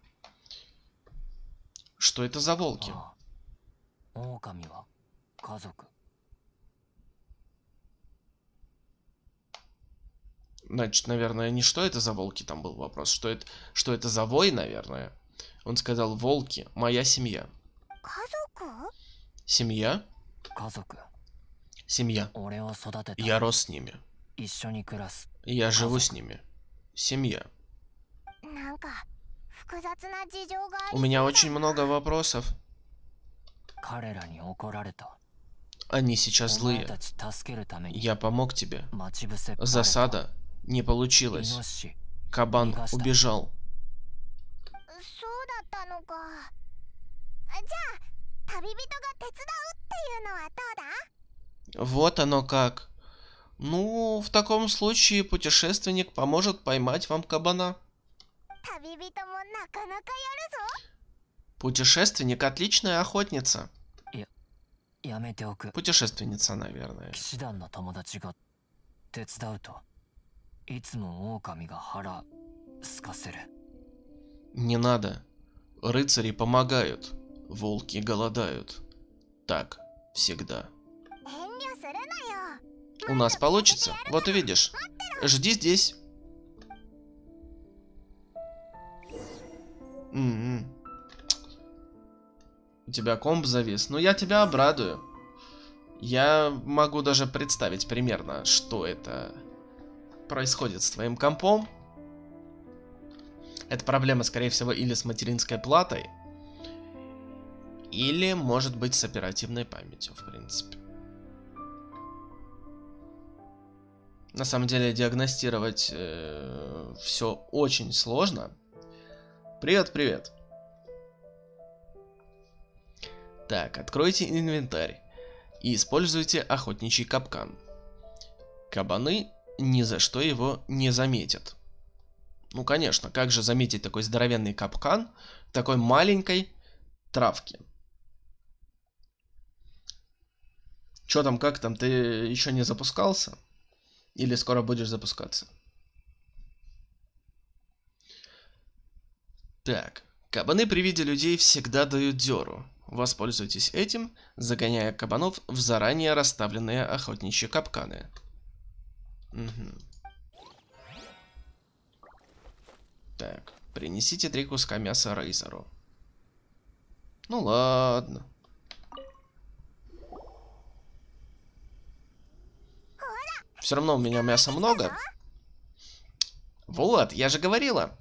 Что это за волки? Значит, наверное, не что это за волки, там был вопрос. Что это, что это за вой, наверное. Он сказал, волки, моя семья. Семья? Семья. Я рос с ними. Я живу с ними. Семья. У меня очень много вопросов. Они сейчас злые. Я помог тебе. Засада не получилась. Кабан убежал. Вот оно как. Ну, в таком случае путешественник поможет поймать вам кабана. Путешественник отличная охотница. Путешественница, наверное. Не надо. Рыцари помогают. Волки голодают. Так всегда. У нас получится. Вот увидишь. Жди здесь. М-м. У тебя комп завис. Ну, я тебя обрадую. Я могу даже представить примерно, что это происходит с твоим компом. Это проблема, скорее всего, или с материнской платой, или, может быть, с оперативной памятью, в принципе. На самом деле, диагностировать э, все очень сложно. Привет, привет. Так, откройте инвентарь и используйте охотничий капкан. Кабаны ни за что его не заметят. Ну, конечно, как же заметить такой здоровенный капкан в такой маленькой травке? Чё там, как там, ты еще не запускался? Или скоро будешь запускаться? Так, кабаны при виде людей всегда дают дёру. Воспользуйтесь этим, загоняя кабанов в заранее расставленные охотничьи капканы. Угу. Так, принесите три куска мяса Рейзеру. Ну ладно. Все равно у меня мяса много. Вот, я же говорила.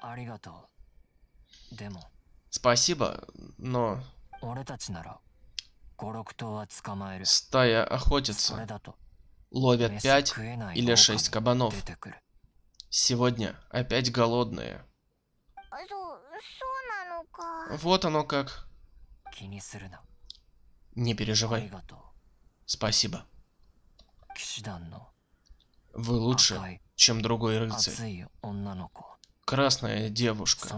Спасибо, но... Стая охотится. Ловят пять или шесть кабанов. Сегодня опять голодные. Вот оно как. Не переживай. Спасибо. Вы лучше, чем другой рыцарь. Красная девушка.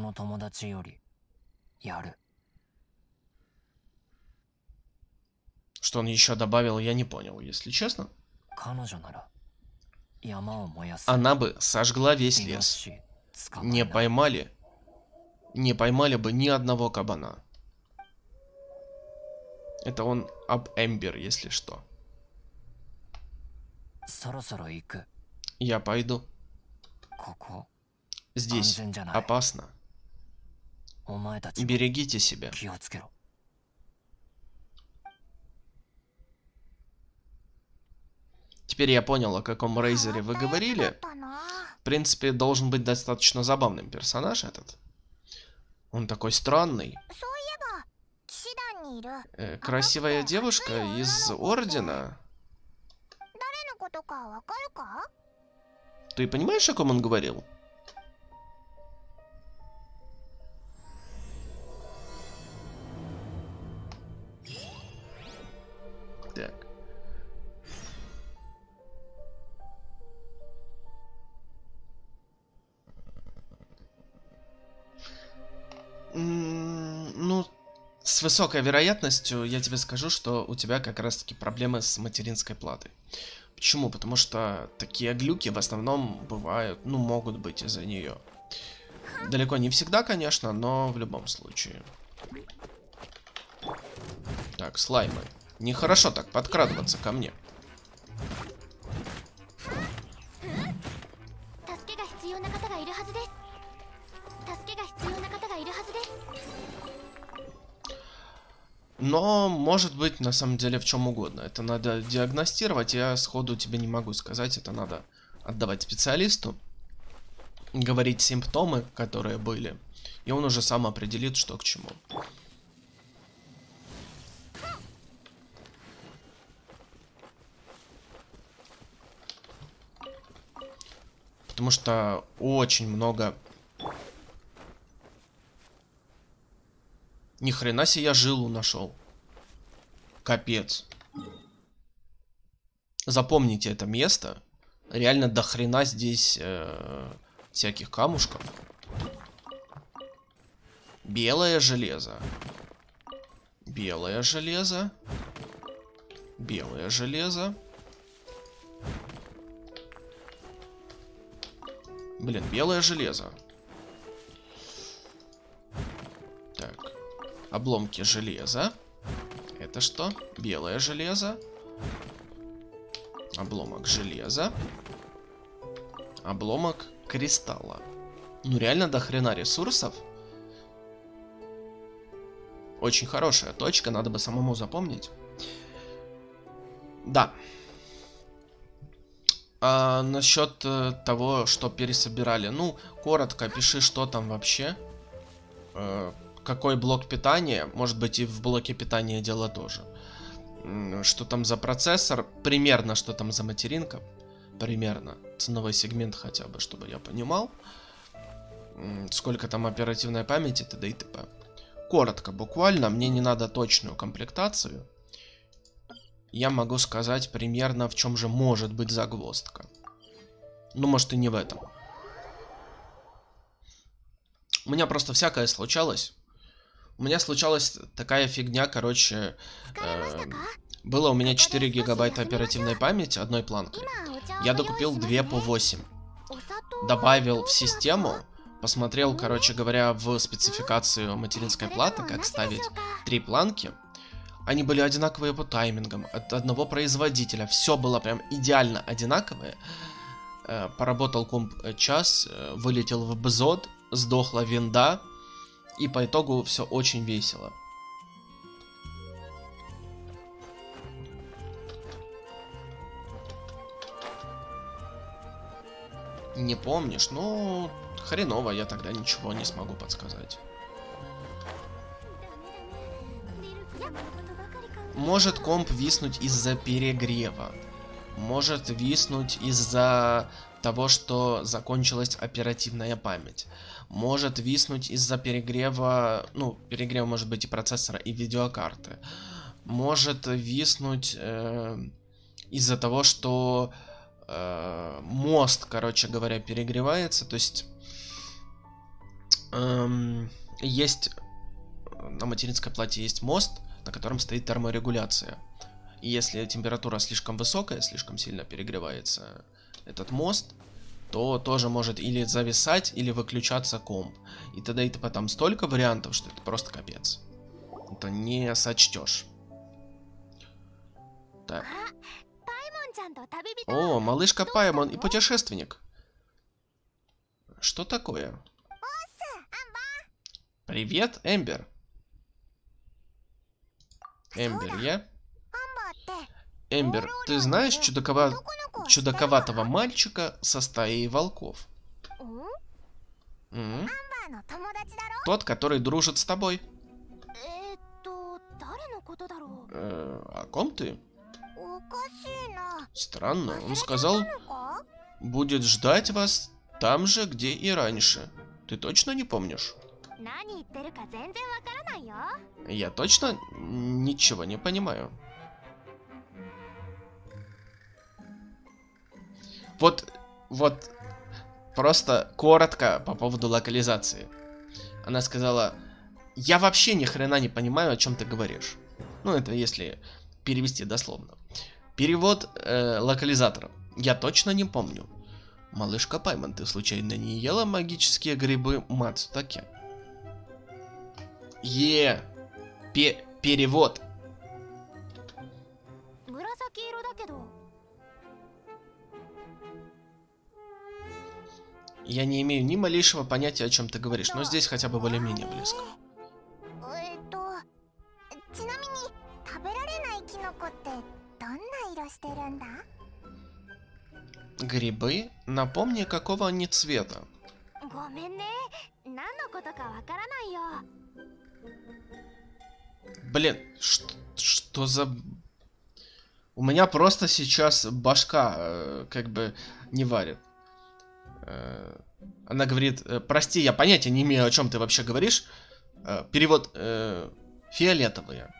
Что он еще добавил, я не понял, если честно. Она бы сожгла весь лес. Не поймали. Не поймали бы ни одного кабана. Это он об Эмбер, если что. Я пойду. Здесь опасно. Берегите себя. Теперь я понял, о каком Рейзере вы говорили. В принципе, должен быть достаточно забавным персонаж этот. Он такой странный. Э, красивая девушка из Ордена. Ты понимаешь, о ком он говорил? Так. Ну, с высокой вероятностью я тебе скажу, что у тебя как раз-таки проблемы с материнской платой. Почему? Потому что такие глюки в основном бывают, ну, могут быть из-за нее. Далеко не всегда, конечно, но в любом случае. Так, слаймы. Нехорошо так подкрадываться ко мне. Но может быть на самом деле в чем угодно. Это надо диагностировать. Я сходу тебе не могу сказать. Это надо отдавать специалисту. Говорить симптомы, которые были. И он уже сам определит, что к чему. Потому что очень много Ни хрена себе я жилу нашел. Капец. Запомните это место. Реально до хрена здесь э, всяких камушков. Белое железо. Белое железо. Белое железо. Блин, белое железо. Так. Обломки железа. Это что? Белое железо. Обломок железа. Обломок кристалла. Ну реально до хрена ресурсов. Очень хорошая точка, надо бы самому запомнить. Да. А насчет э, того, что пересобирали. Ну, коротко пиши, что там вообще. Э, какой блок питания. Может быть, и в блоке питания дело тоже. Что там за процессор. Примерно, что там за материнка. Примерно. Ценовой сегмент хотя бы, чтобы я понимал. Сколько там оперативной памяти, т.д. и т.п. Коротко, буквально. Мне не надо точную комплектацию. Я могу сказать примерно, в чем же может быть загвоздка. Ну, может, и не в этом. У меня просто всякое случалось. У меня случалась такая фигня, короче. Э, было у меня четыре гигабайта оперативной памяти одной планкой. Я докупил две по восемь. Добавил в систему. Посмотрел, короче говоря, в спецификацию материнской платы, как ставить три планки. Они были одинаковые по таймингам, от одного производителя. Все было прям идеально одинаковое. Э, поработал комп час, э, вылетел в бзод, сдохла винда. И по итогу все очень весело. Не помнишь? Ну, хреново, я тогда ничего не смогу подсказать. Может комп виснуть из-за перегрева. Может виснуть из-за того, что закончилась оперативная память. Может виснуть из-за перегрева... Ну, перегрева может быть и процессора, и видеокарты. Может виснуть э, из-за того, что э, мост, короче говоря, перегревается. То есть э, есть... На материнской плате есть мост, на котором стоит терморегуляция. И если температура слишком высокая, слишком сильно перегревается этот мост, то тоже может или зависать, или выключаться комп. И тогда и т.п. Там столько вариантов, что это просто капец. Это не сочтешь. Так. О, малышка Паймон и путешественник. Что такое? Привет, Эмбер. Эмбер, я? Эмбер, ты знаешь чудакова... чудаковатого мальчика со стаей волков? М-м? Тот, который дружит с тобой. Э, о ком ты? Странно, он сказал, будет ждать вас там же, где и раньше. Ты точно не помнишь? Я точно ничего не понимаю. Вот, вот, просто коротко по поводу локализации. Она сказала, я вообще ни хрена не понимаю, о чем ты говоришь. Ну, это если перевести дословно. Перевод э, локализатора. Я точно не помню. Малышка Паймон, ты случайно не ела магические грибы Мацутаке? Е, пе перевод. Я не имею ни малейшего понятия, о чем ты говоришь, но здесь хотя бы более-менее близко. Грибы? Напомни, какого они цвета. Блин, что, что за... У меня просто сейчас башка э, как бы не варит. Э, она говорит, прости, я понятия не имею, о чем ты вообще говоришь. Э, перевод э, фиолетовые.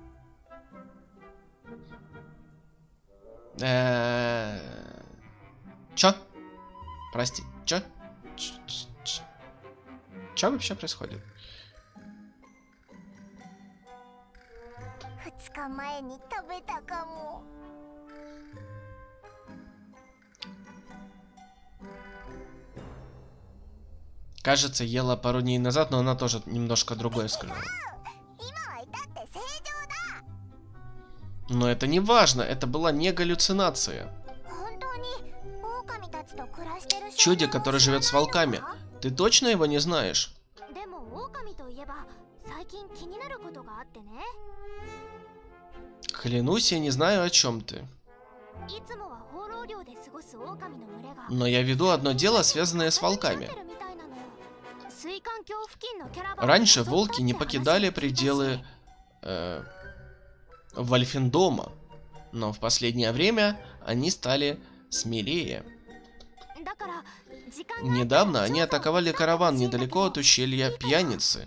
Э, чё? Прости, чё? Ч -ч -ч чё вообще происходит? Кажется, ела пару дней назад, но она тоже немножко другое сказала. Но это не важно, это была не галлюцинация. Чуди, который живет с волками. Ты точно его не знаешь? Клянусь, я не знаю, о чем ты. Но я веду одно дело, связанное с волками. Раньше волки не покидали пределы э, Вольфендома, но в последнее время они стали смелее. Недавно они атаковали караван недалеко от ущелья Пьяницы.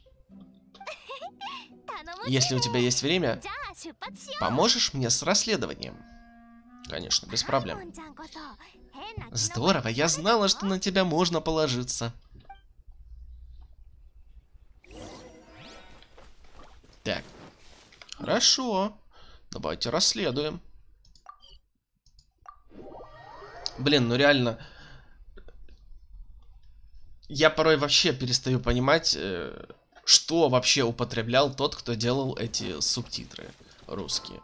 Если у тебя есть время, поможешь мне с расследованием? Конечно, без проблем. Здорово, я знала, что на тебя можно положиться. Так, хорошо. Давайте расследуем. Блин, ну реально... Я порой вообще перестаю понимать, что вообще употреблял тот, кто делал эти субтитры русские.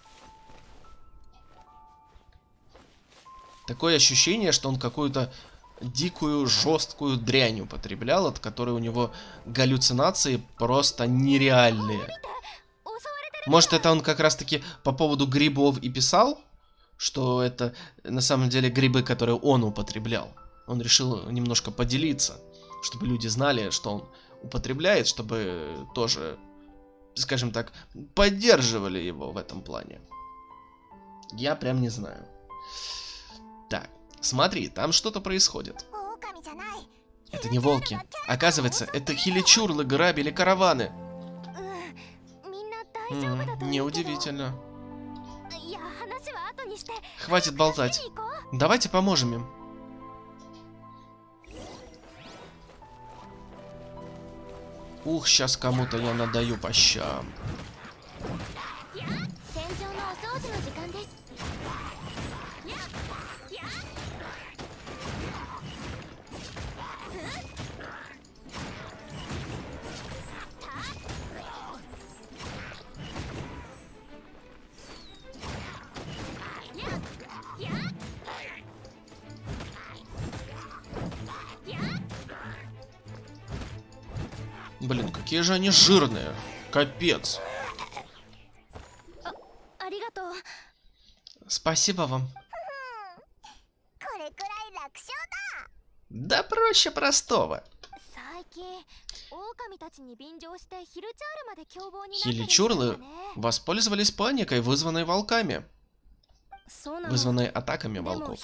Такое ощущение, что он какую-то дикую, жесткую дрянь употреблял, от которой у него галлюцинации просто нереальные. Может, это он как раз-таки по поводу грибов и писал, что это на самом деле грибы, которые он употреблял. Он решил немножко поделиться, чтобы люди знали, что он употребляет, чтобы тоже, скажем так, поддерживали его в этом плане. Я прям не знаю. Так, смотри, там что-то происходит. Это не волки. Оказывается, это хиличурлы грабили караваны. М, неудивительно. Хватит болтать. Давайте поможем им. Ух, сейчас кому-то я надаю по щам. Блин, какие же они жирные. Капец. Спасибо вам. Да проще простого. Хиличурлы воспользовались паникой, вызванной волками. Вызванной атаками волков.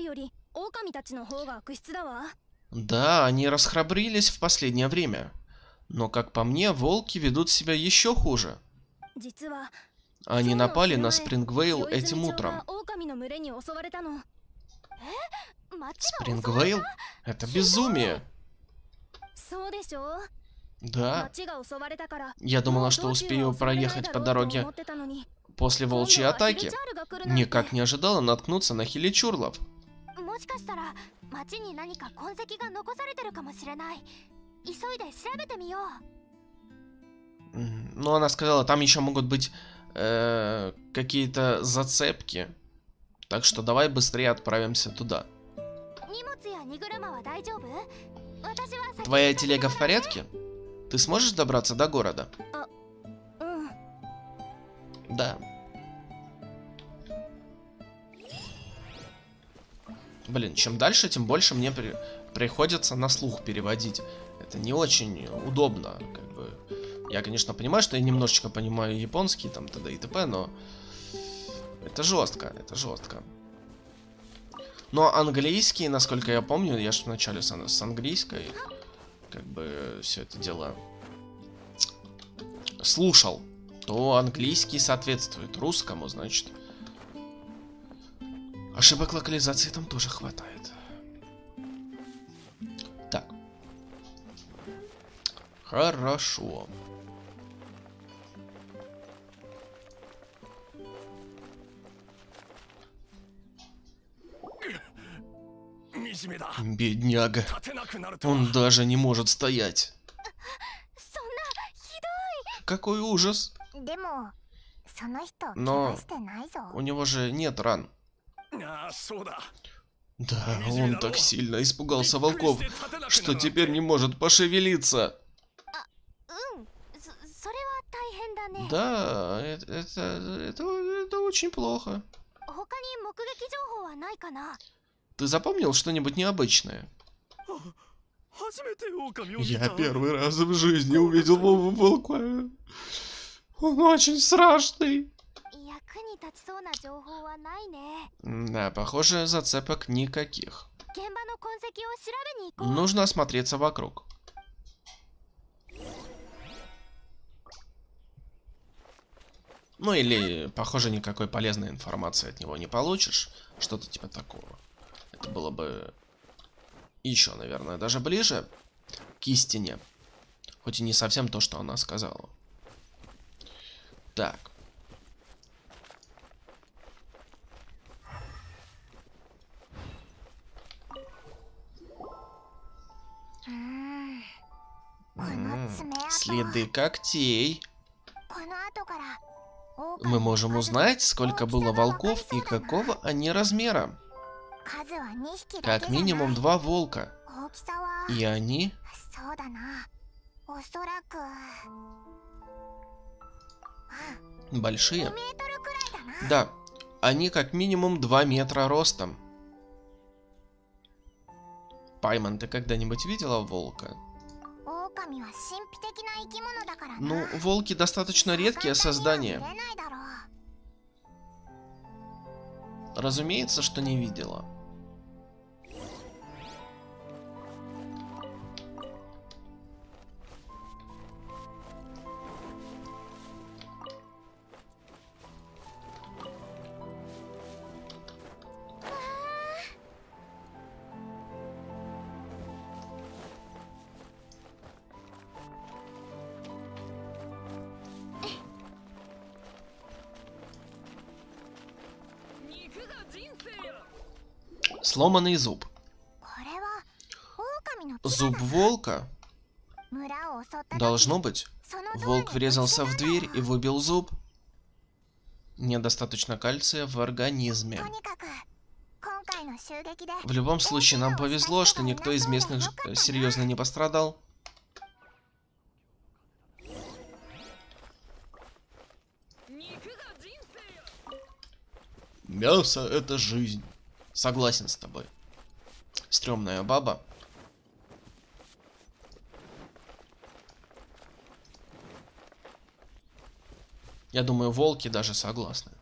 Да, они расхрабрились в последнее время. Но, как по мне, волки ведут себя еще хуже. Они напали на Спрингвейл этим утром. Спрингвейл? Это безумие. Да. Я думала, что успею проехать по дороге после волчьей атаки. Никак не ожидала наткнуться на хиличурлов. Ну, она сказала, там еще могут быть э, какие-то зацепки. Так что давай быстрее отправимся туда. Твоя телега в порядке? Ты сможешь добраться до города? Да. Блин, чем дальше, тем больше мне при... приходится на слух переводить. Это не очень удобно, как бы. Я, конечно, понимаю, что я немножечко понимаю японский, там, т.д. и т.п., но это жестко, это жестко. Но английский, насколько я помню, я же вначале с, с английской, как бы, все это дело слушал, то английский соответствует русскому, значит. Ошибок локализации там тоже хватает. Так. Хорошо. Бедняга. Он даже не может стоять. Какой ужас. Но у него же нет ран. Да, он так сильно испугался волков, что теперь не может пошевелиться. Да, это, это, это, это очень плохо. Ты запомнил что-нибудь необычное? Я первый раз в жизни увидел волка. Он очень страшный. Да, похоже, зацепок никаких. Нужно осмотреться вокруг. Ну или, похоже, никакой полезной информации от него не получишь. Что-то типа такого. Это было бы еще, наверное, даже ближе к истине. Хоть и не совсем то, что она сказала. Так. Следы когтей. Мы можем узнать, сколько было волков и какого они размера. Как минимум два волка. И они... большие. Да, они как минимум два метра ростом. Пайман, ты когда-нибудь видела волка? Ну, волки достаточно редкие создания. Разумеется, что не видела. Сломанный зуб. Зуб волка? Должно быть. Волк врезался в дверь и выбил зуб. Недостаточно кальция в организме. В любом случае, нам повезло, что никто из местных серьезно не пострадал. Мясо — это жизнь. Согласен с тобой. Стрёмная баба. Я думаю, волки даже согласны.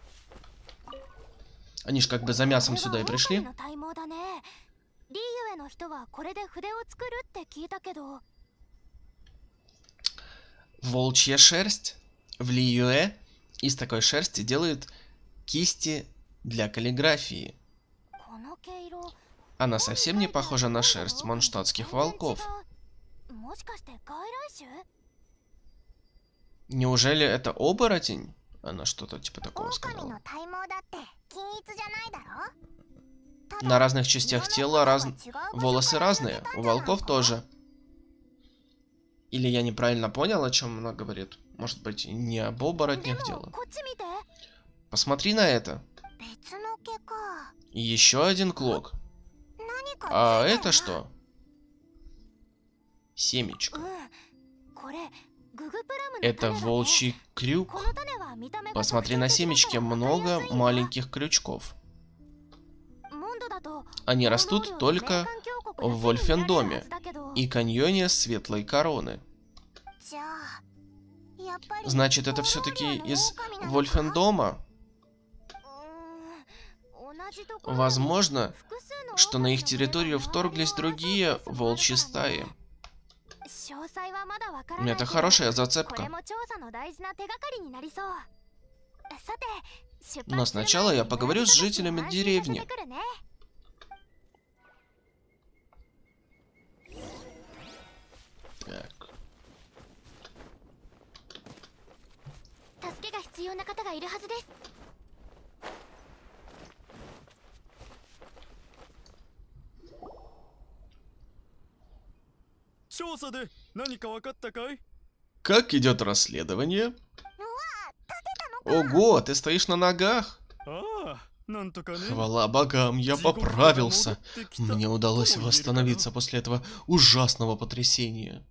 Они ж как бы за мясом сюда и пришли. Волчья шерсть. В Лиюэ из такой шерсти делают кисти для каллиграфии. Она совсем не похожа на шерсть монштадтских волков. Неужели это оборотень? Она что-то типа такого сказала. На разных частях тела раз... волосы разные. У волков тоже. Или я неправильно понял, о чем она говорит? Может быть, не об оборотнях дело? Посмотри на это. И еще один клок. А это что? Семечко. Это волчий крюк. Посмотри на семечке, много маленьких крючков. Они растут только в Вольфендоме и каньоне Светлой Короны. Значит, это все-таки из Вольфендома? Возможно, что на их территорию вторглись другие волчьи стаи. Это хорошая зацепка. Но сначала я поговорю с жителями деревни. Так. Как идет расследование? Ого, ты стоишь на ногах? Хвала богам, я поправился. Мне удалось восстановиться после этого ужасного потрясения.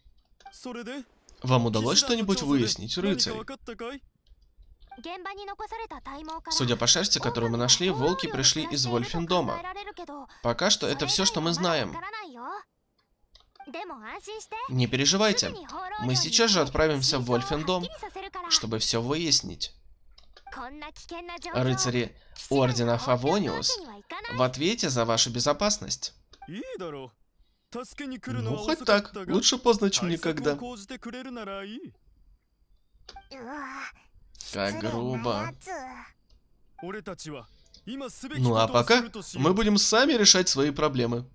Вам удалось что-нибудь выяснить, рыцарь? Судя по шерсти, которую мы нашли, волки пришли из Вольфендома. Пока что это все, что мы знаем. Не переживайте, мы сейчас же отправимся в Вольфендом, чтобы все выяснить. Рыцари Ордена Фавониус в ответе за вашу безопасность. Ну, хоть так. Лучше поздно, чем никогда. Как грубо. Ну, а пока мы будем сами решать свои проблемы.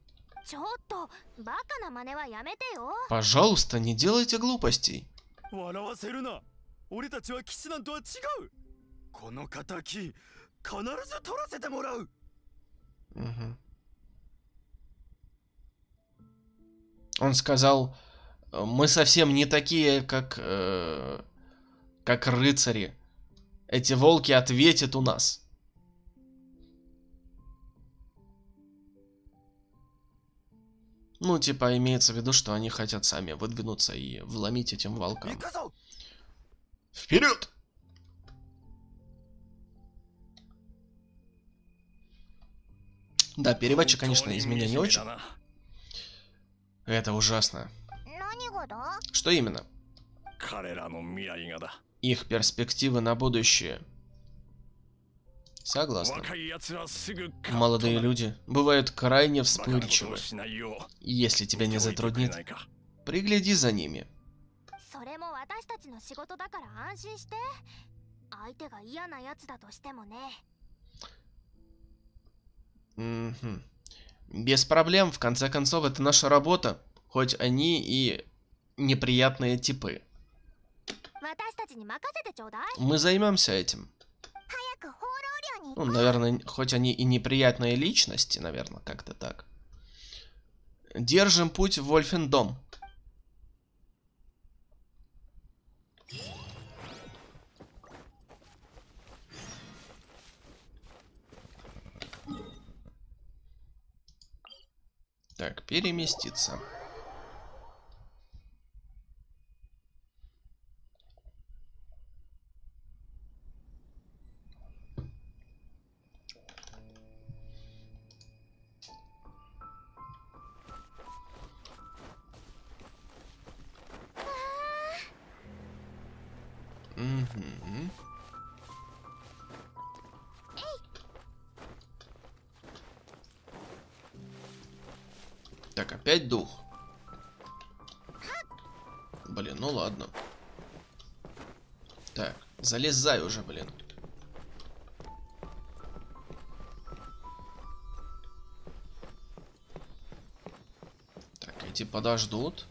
Пожалуйста, не делайте глупостей. Угу. Он сказал, мы совсем не такие, как, э, как рыцари. Эти волки ответят у нас. Ну, типа, имеется в виду, что они хотят сами выдвинуться и вломить этим волкам. Вперед! Да, переводчик, конечно, из меня не очень. Это ужасно. Что именно? Их перспективы на будущее. Согласна. Молодые люди бывают крайне вспыльчивы. Если тебя не затруднит, пригляди за ними. Угу. Без проблем, в конце концов, это наша работа. Хоть они и неприятные типы. Мы займемся этим. Ну, наверное, хоть они и неприятные личности, наверное, как-то так. Держим путь в Вольфендом. Так, переместиться. Угу. Так, опять дух. Блин, ну ладно. Так, залезай уже, блин. Так, эти подождут.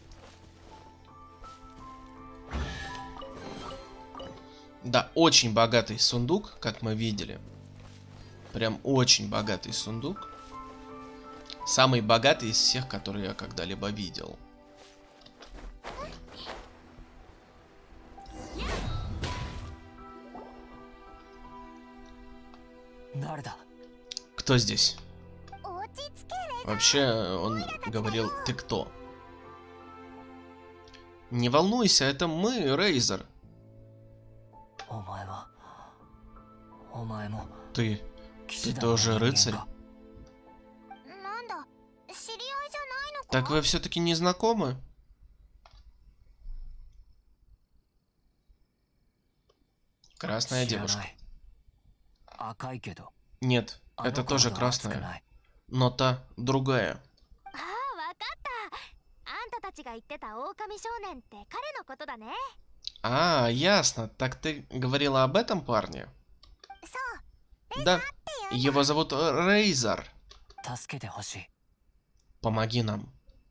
Да, очень богатый сундук, как мы видели. Прям очень богатый сундук. Самый богатый из всех, которые я когда-либо видел. Кто здесь? Вообще, он говорил, ты кто? Не волнуйся, это мы, Рейзер. Ты, ты тоже рыцарь? Так вы все-таки не знакомы? Красная девушка. Нет, это тоже красная. Но та другая. А, ясно. Так ты говорила об этом парне? Да. Его зовут Рейзер. Помоги нам.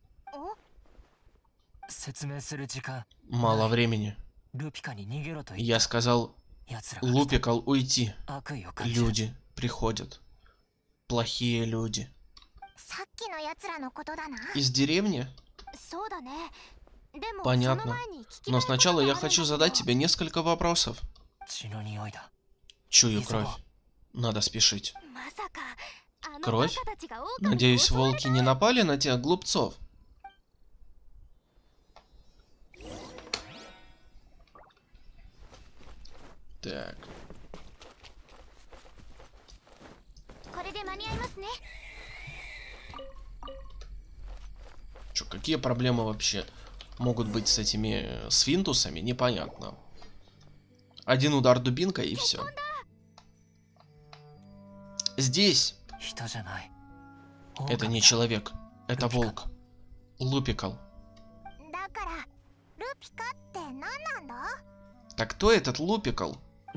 Мало времени. Я сказал Лупикал уйти. Люди приходят. Плохие люди. Из деревни? Понятно. Но сначала я хочу задать тебе несколько вопросов. Чую кровь. Надо спешить. Кровь? Надеюсь, волки не напали на тех глупцов? Так. Чё, какие проблемы вообще могут быть с этими свинтусами? Непонятно. Один удар дубинкой и все. Здесь. Это не человек. Это волк. Лупикал. Так кто этот Лупикал?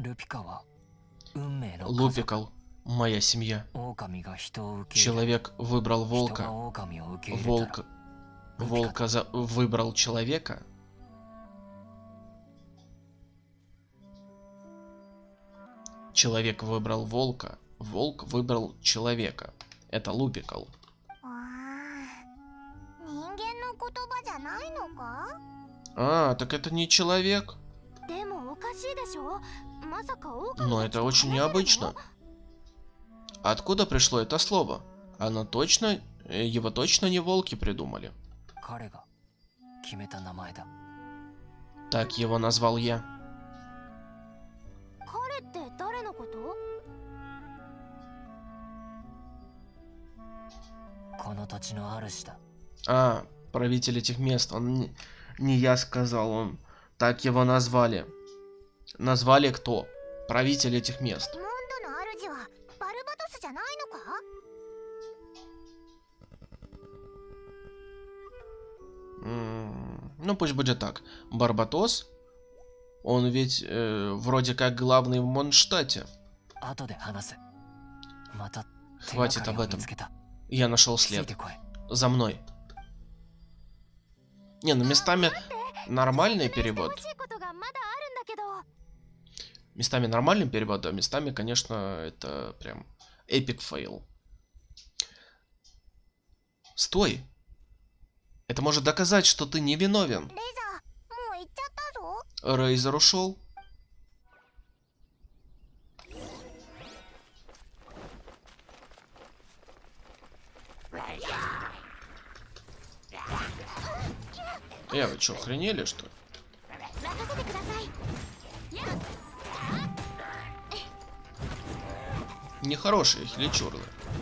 Лупикал. Моя семья. Человек выбрал волка. Волк. Волка за... выбрал человека. Человек выбрал волка. Волк выбрал человека. Это Лупикал. А, так это не человек. Но это очень необычно. Откуда пришло это слово? Оно точно... Его точно не волки придумали. Так его назвал я. А, правитель этих мест. Он не, не я сказал, он. Так его назвали. Назвали кто? Правитель этих мест. Ну, пусть будет так. Барбатос, он ведь э, вроде как главный в Монштадте. Хватит об этом. Я нашел след. За мной. Не, ну местами нормальный перевод. Местами нормальный перевод, а местами, конечно, это прям эпик фейл. Стой! Это может доказать, что ты не виновен. Рейзер ушел. Я, вы что, охренели, что ли? Нехорошие хиличурлы.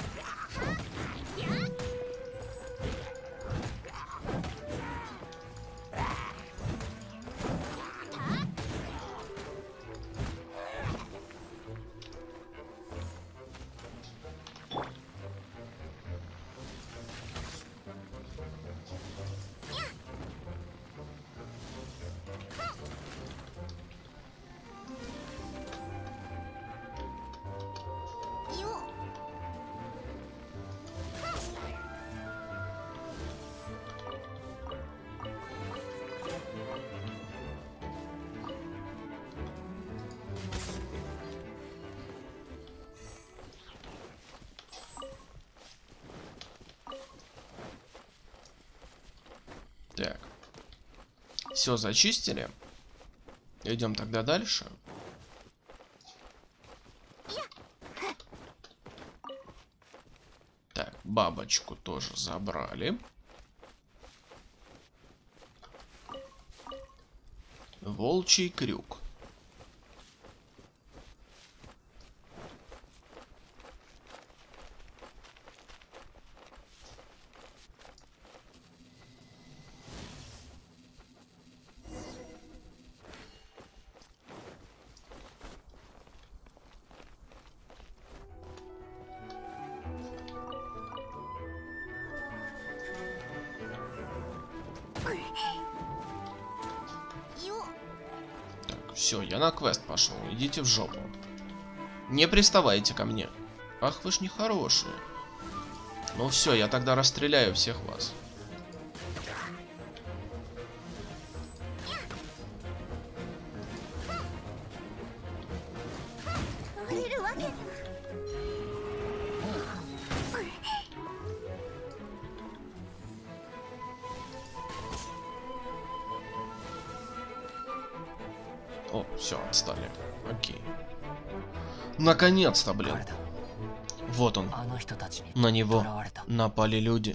Так. Все зачистили. Идем тогда дальше. Так, бабочку тоже забрали. Волчий крюк. Так, все, я на квест пошел. Идите в жопу. Не приставайте ко мне. Ах, вы ж нехорошие. Ну все, я тогда расстреляю всех вас. О, все, отстали. Окей. Наконец-то, блин. Вот он. На него напали люди.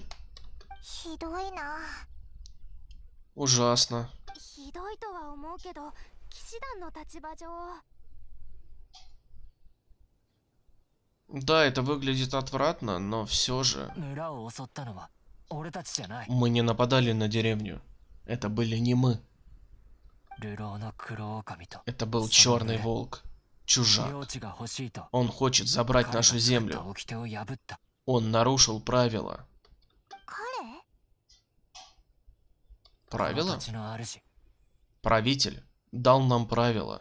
Ужасно. Да, это выглядит отвратно, но все же... Мы не нападали на деревню. Это были не мы. Это был черный волк. Чужак. Он хочет забрать нашу землю. Он нарушил правила. Правила? Правитель дал нам правила.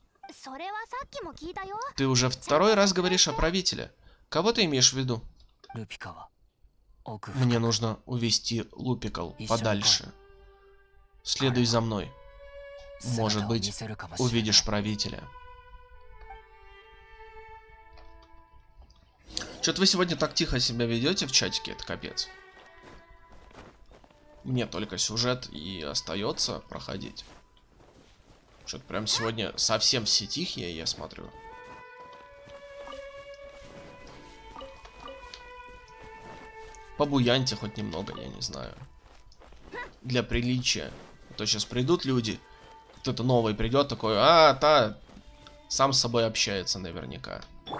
Ты уже второй раз говоришь о правителе. Кого ты имеешь в виду? Мне нужно увести Лупикал подальше. Следуй за мной. Может быть, увидишь правителя. Что-то вы сегодня так тихо себя ведете в чатике, это капец. Мне только сюжет и остается проходить. Что-то прям сегодня совсем все тихие, я смотрю. Побуяньте хоть немного, я не знаю. Для приличия. А то сейчас придут люди, кто-то новый придет такой, а, та, сам с собой общается наверняка.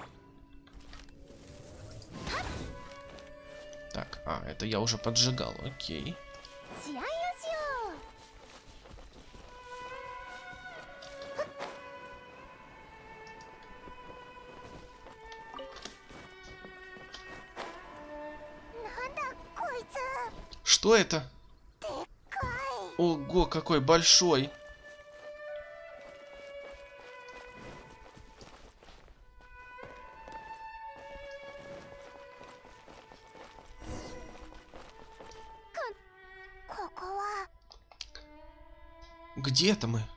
Так, а, это я уже поджигал, окей. Что это? Ого, какой большой. Где это мы?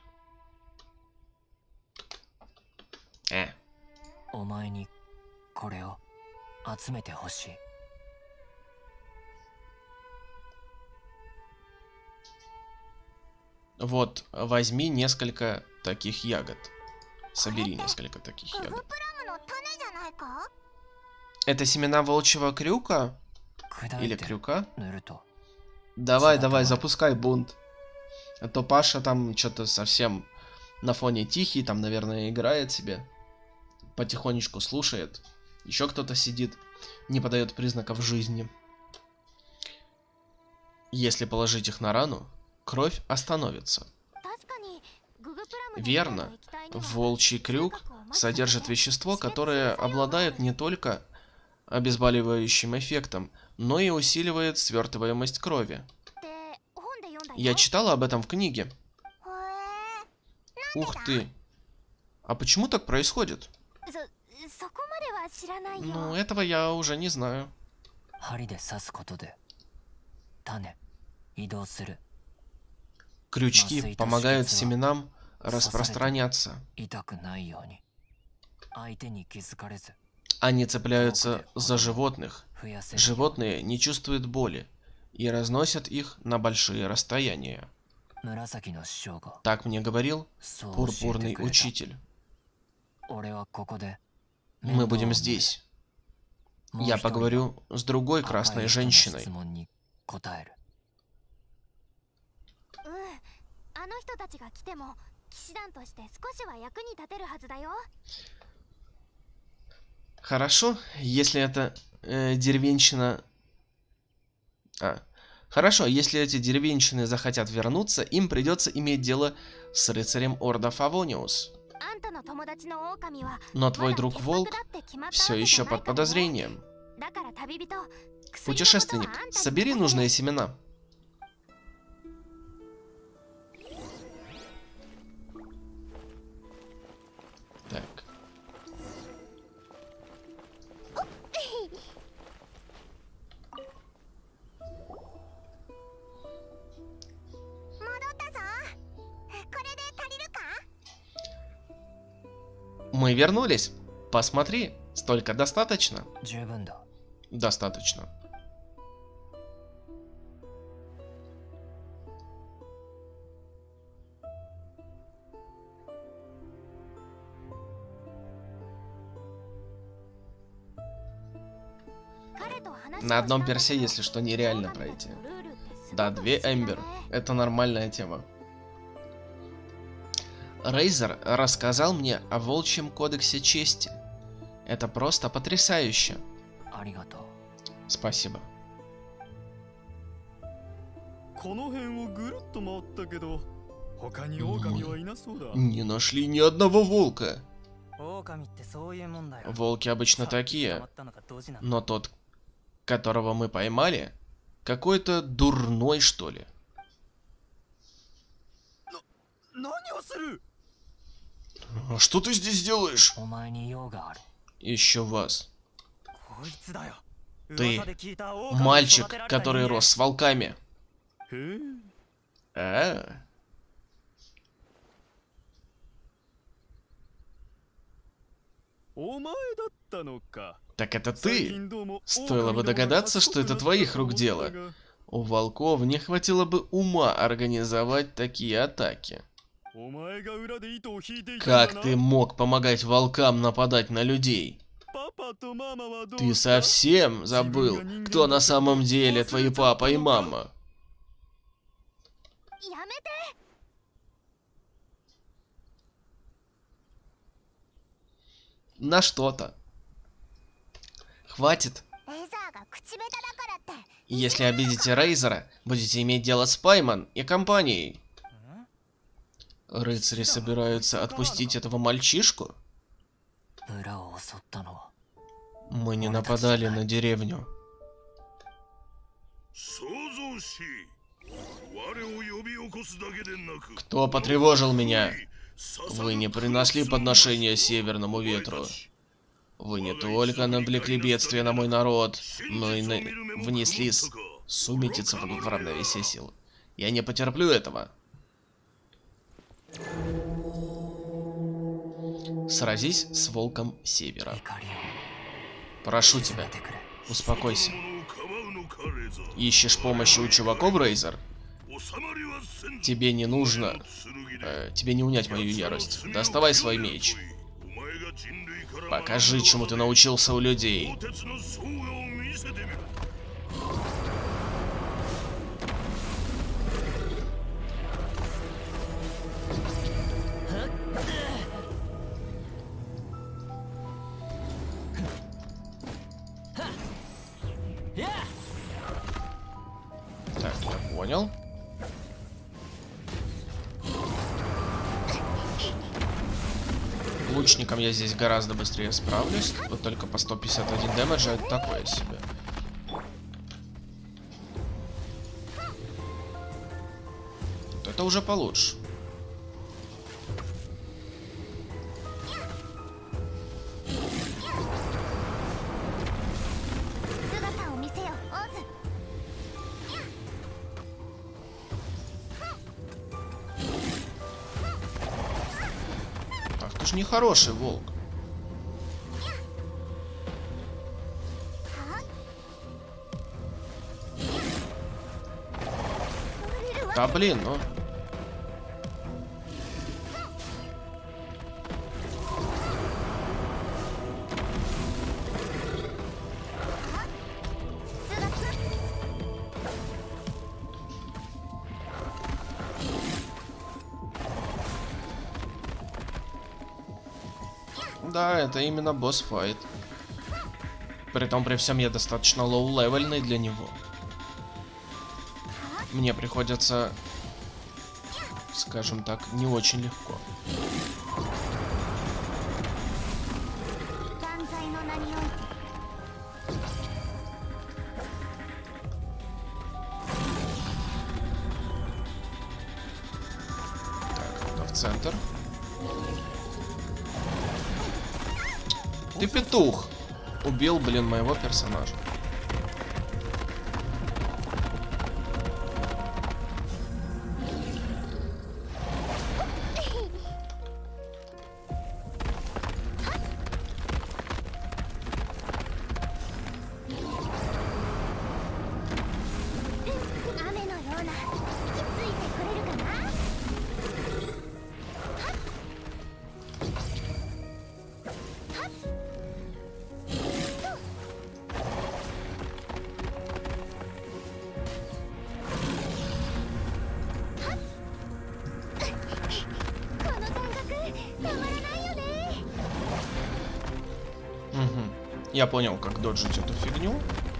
Э. Вот, возьми несколько таких ягод. Собери несколько таких ягод. Это семена волчьего крюка? Или крюка? Давай, давай, запускай бунт. А то Паша там что-то совсем на фоне тихий, там, наверное, играет себе. Потихонечку слушает. Еще кто-то сидит, не подает признаков жизни. Если положить их на рану, кровь остановится. Верно. Волчий крюк содержит вещество, которое обладает не только обезболивающим эффектом, но и усиливает свертываемость крови. Я читала об этом в книге. Ух ты. А почему так происходит? Ну, этого я уже не знаю. Крючки помогают семенам распространяться. Они цепляются за животных. Животные не чувствуют боли и разносят их на большие расстояния. Так мне говорил пурпурный учитель. Мы будем здесь. Я поговорю с другой красной женщиной. Хорошо, если это э, деревенщина... А, хорошо, если эти деревенщины захотят вернуться, им придется иметь дело с рыцарем Орда Фавониус. Но твой друг Волк все еще под подозрением. Путешественник, собери нужные семена. Мы вернулись. Посмотри, столько достаточно? Достаточно. На одном персе, если что, нереально пройти. Да, две Эмбер. Это нормальная тема. Рейзер рассказал мне о волчьем кодексе чести. Это просто потрясающе. Спасибо. Не нашли ни одного волка. Волки обычно такие, но тот, которого мы поймали, какой-то дурной, что ли. А что ты здесь делаешь? Еще вас. Ты мальчик, который рос с волками. А? Так это ты? Стоило бы догадаться, что это твоих рук дело. У волков не хватило бы ума организовать такие атаки. Как ты мог помогать волкам нападать на людей? Ты совсем забыл, кто на самом деле твои папа и мама? На что-то. Хватит. Если обидите Рейзера, будете иметь дело с Пайман и компанией. Рыцари собираются отпустить этого мальчишку? Мы не нападали на деревню. Кто потревожил меня? Вы не принесли подношения северному ветру. Вы не только навлекли бедствие на мой народ, но и на... внесли с... сумятицу в равновесие сил. Я не потерплю этого. Сразись с волком севера. Прошу тебя, успокойся. Ищешь помощи у чуваков, Рейзер? Тебе не нужно... Э, тебе не унять мою ярость. Доставай свой меч. Покажи, чему ты научился у людей. Так, я понял. Лучником я здесь гораздо быстрее справлюсь. Вот только по сто пятьдесят один дэмэджа это такое себе. Вот это уже получше. Ты ж нехороший волк. Да блин, ну. Да, это именно босс-файт. Притом при всем я достаточно лоу-левельный для него. Мне приходится, скажем так, не очень легко. Так, это в центр. Ты петух! Убил, блин, моего персонажа. Я понял, как доджить эту фигню.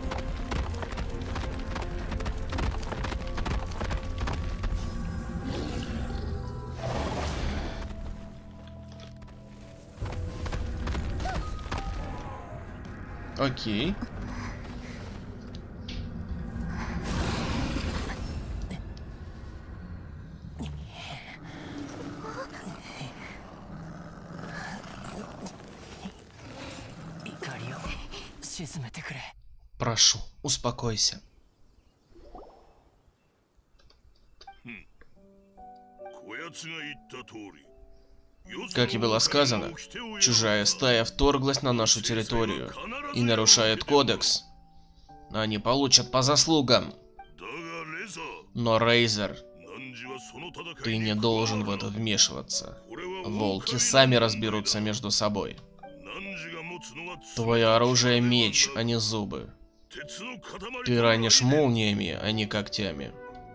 Окей. Прошу, успокойся. Как и было сказано, чужая стая вторглась на нашу территорию и нарушает кодекс. Они получат по заслугам. Но, Рейзер, ты не должен в это вмешиваться. Волки сами разберутся между собой. Твое оружие — меч, а не зубы. Ты ранишь молниями, а не когтями.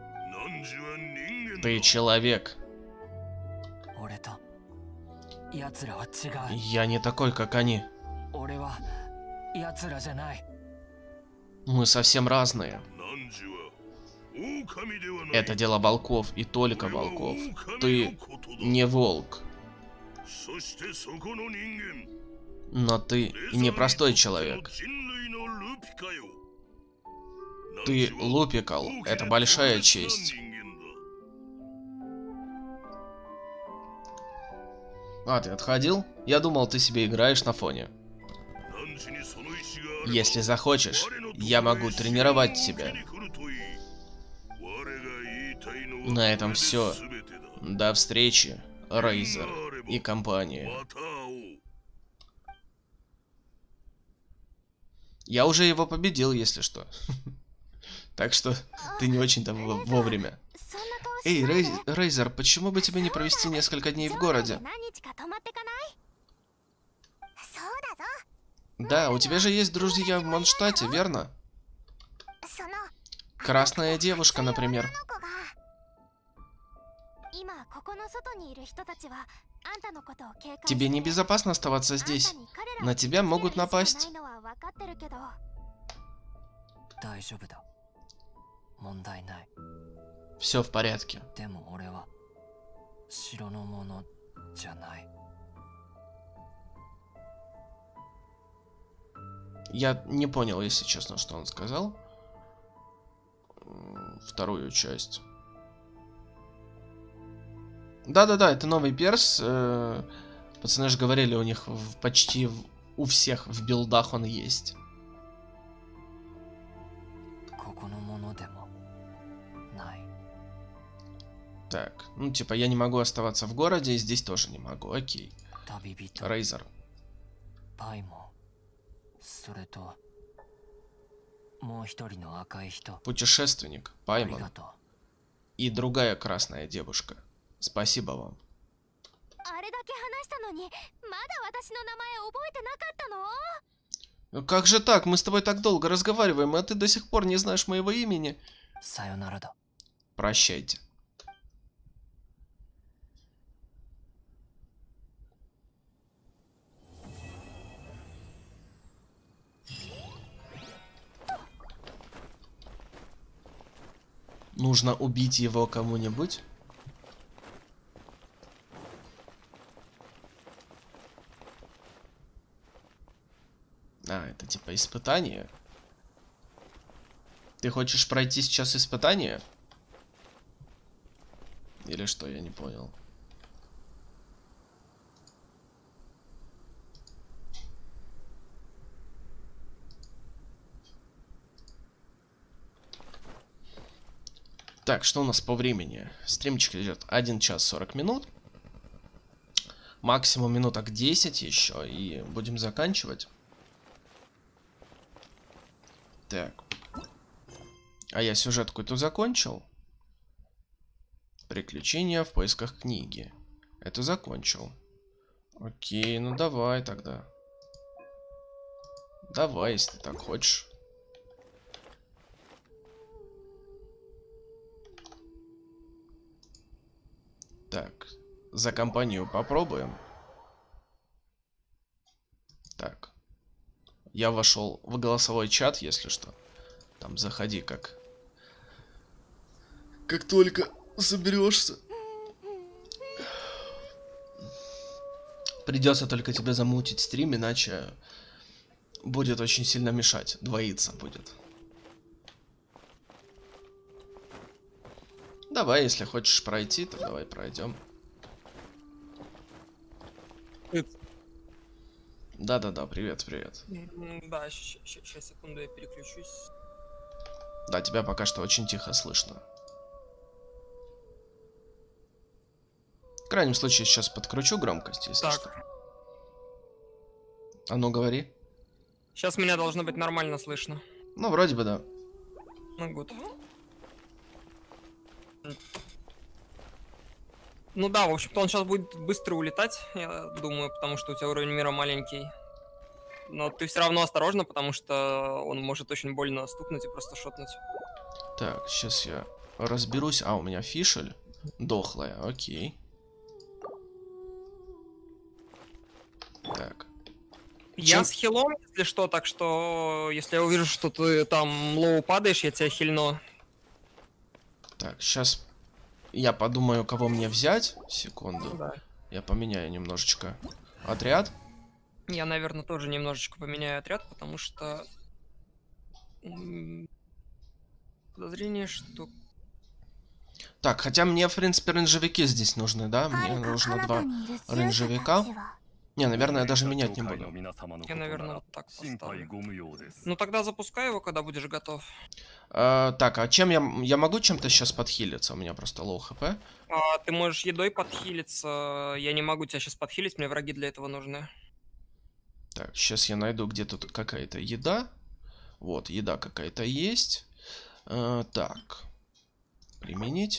Ты человек. Я не такой, как они. Мы совсем разные. Это дело волков и только волков. Ты не волк. Но ты не простой человек. Ты Лупикал. Это большая честь. А, ты отходил? Я думал, ты себе играешь на фоне. Если захочешь, я могу тренировать тебя. На этом все. До встречи, Рейзер и компания. Я уже его победил, если что. Так что ты не очень-то вовремя. Эй, Рей... Рейзер, почему бы тебе не провести несколько дней в городе? Да, у тебя же есть друзья в Монштадте, верно? Красная девушка, например. Тебе небезопасно оставаться здесь. На тебя могут напасть. Все в порядке. Я не понял, если честно, что он сказал. Вторую часть. Да-да-да, это новый перс. Пацаны же говорили, у них в, почти в, у всех в билдах он есть. Так, ну типа я не могу оставаться в городе, и здесь тоже не могу. Окей. Рейзер. Путешественник, Паймон. И другая красная девушка. Спасибо вам. Как же так? Мы с тобой так долго разговариваем, а ты до сих пор не знаешь моего имени. Прощайте. Нужно убить его кому-нибудь. А, это типа испытание. Ты хочешь пройти сейчас испытание? Или что, я не понял. Так, что у нас по времени? Стримчик идет один час сорок минут. Максимум минуток десять еще, и будем заканчивать. Так. А я сюжетку эту закончил. Приключения в поисках книги. Эту закончил. Окей, ну давай тогда. Давай, если ты так хочешь. Так, за компанию попробуем. Так. Я вошел в голосовой чат, если что. Там заходи как... Как только соберешься. Придется только тебе замутить стрим, иначе будет очень сильно мешать. Двоиться будет. Давай, если хочешь пройти, то давай пройдем. Да-да-да, привет, привет. Да, сейчас, секунду, я переключусь. Да, тебя пока что очень тихо слышно. В крайнем случае, сейчас подкручу громкость, если так. что. А ну, говори. Сейчас меня должно быть нормально слышно. Ну, вроде бы, да. Ну, гуд. Ну да, в общем-то, он сейчас будет быстро улетать, я думаю, потому что у тебя уровень мира маленький. Но ты все равно осторожно, потому что он может очень больно стукнуть и просто шотнуть. Так, сейчас я разберусь. А, у меня фишель дохлая, окей. Так. Я Чем... с хилом, если что, так что если я увижу, что ты там лоу падаешь, я тебя хильну. Так, сейчас я подумаю, кого мне взять. Секунду. Да. Я поменяю немножечко отряд. Я, наверное, тоже немножечко поменяю отряд, потому что... Подозрение, что... Так, хотя мне, в принципе, рейнджевики здесь нужны, да? Мне нужно два рейнджевика. Не, наверное, я даже менять не буду. Я, наверное, вот так поставлю. Ну тогда запускай его, когда будешь готов. А, так, а чем я... Я могу чем-то сейчас подхилиться? У меня просто лоу хп. А, ты можешь едой подхилиться. Я не могу тебя сейчас подхилить, мне враги для этого нужны. Так, сейчас я найду, где тут какая-то еда. Вот, еда какая-то есть. А, так. Применить.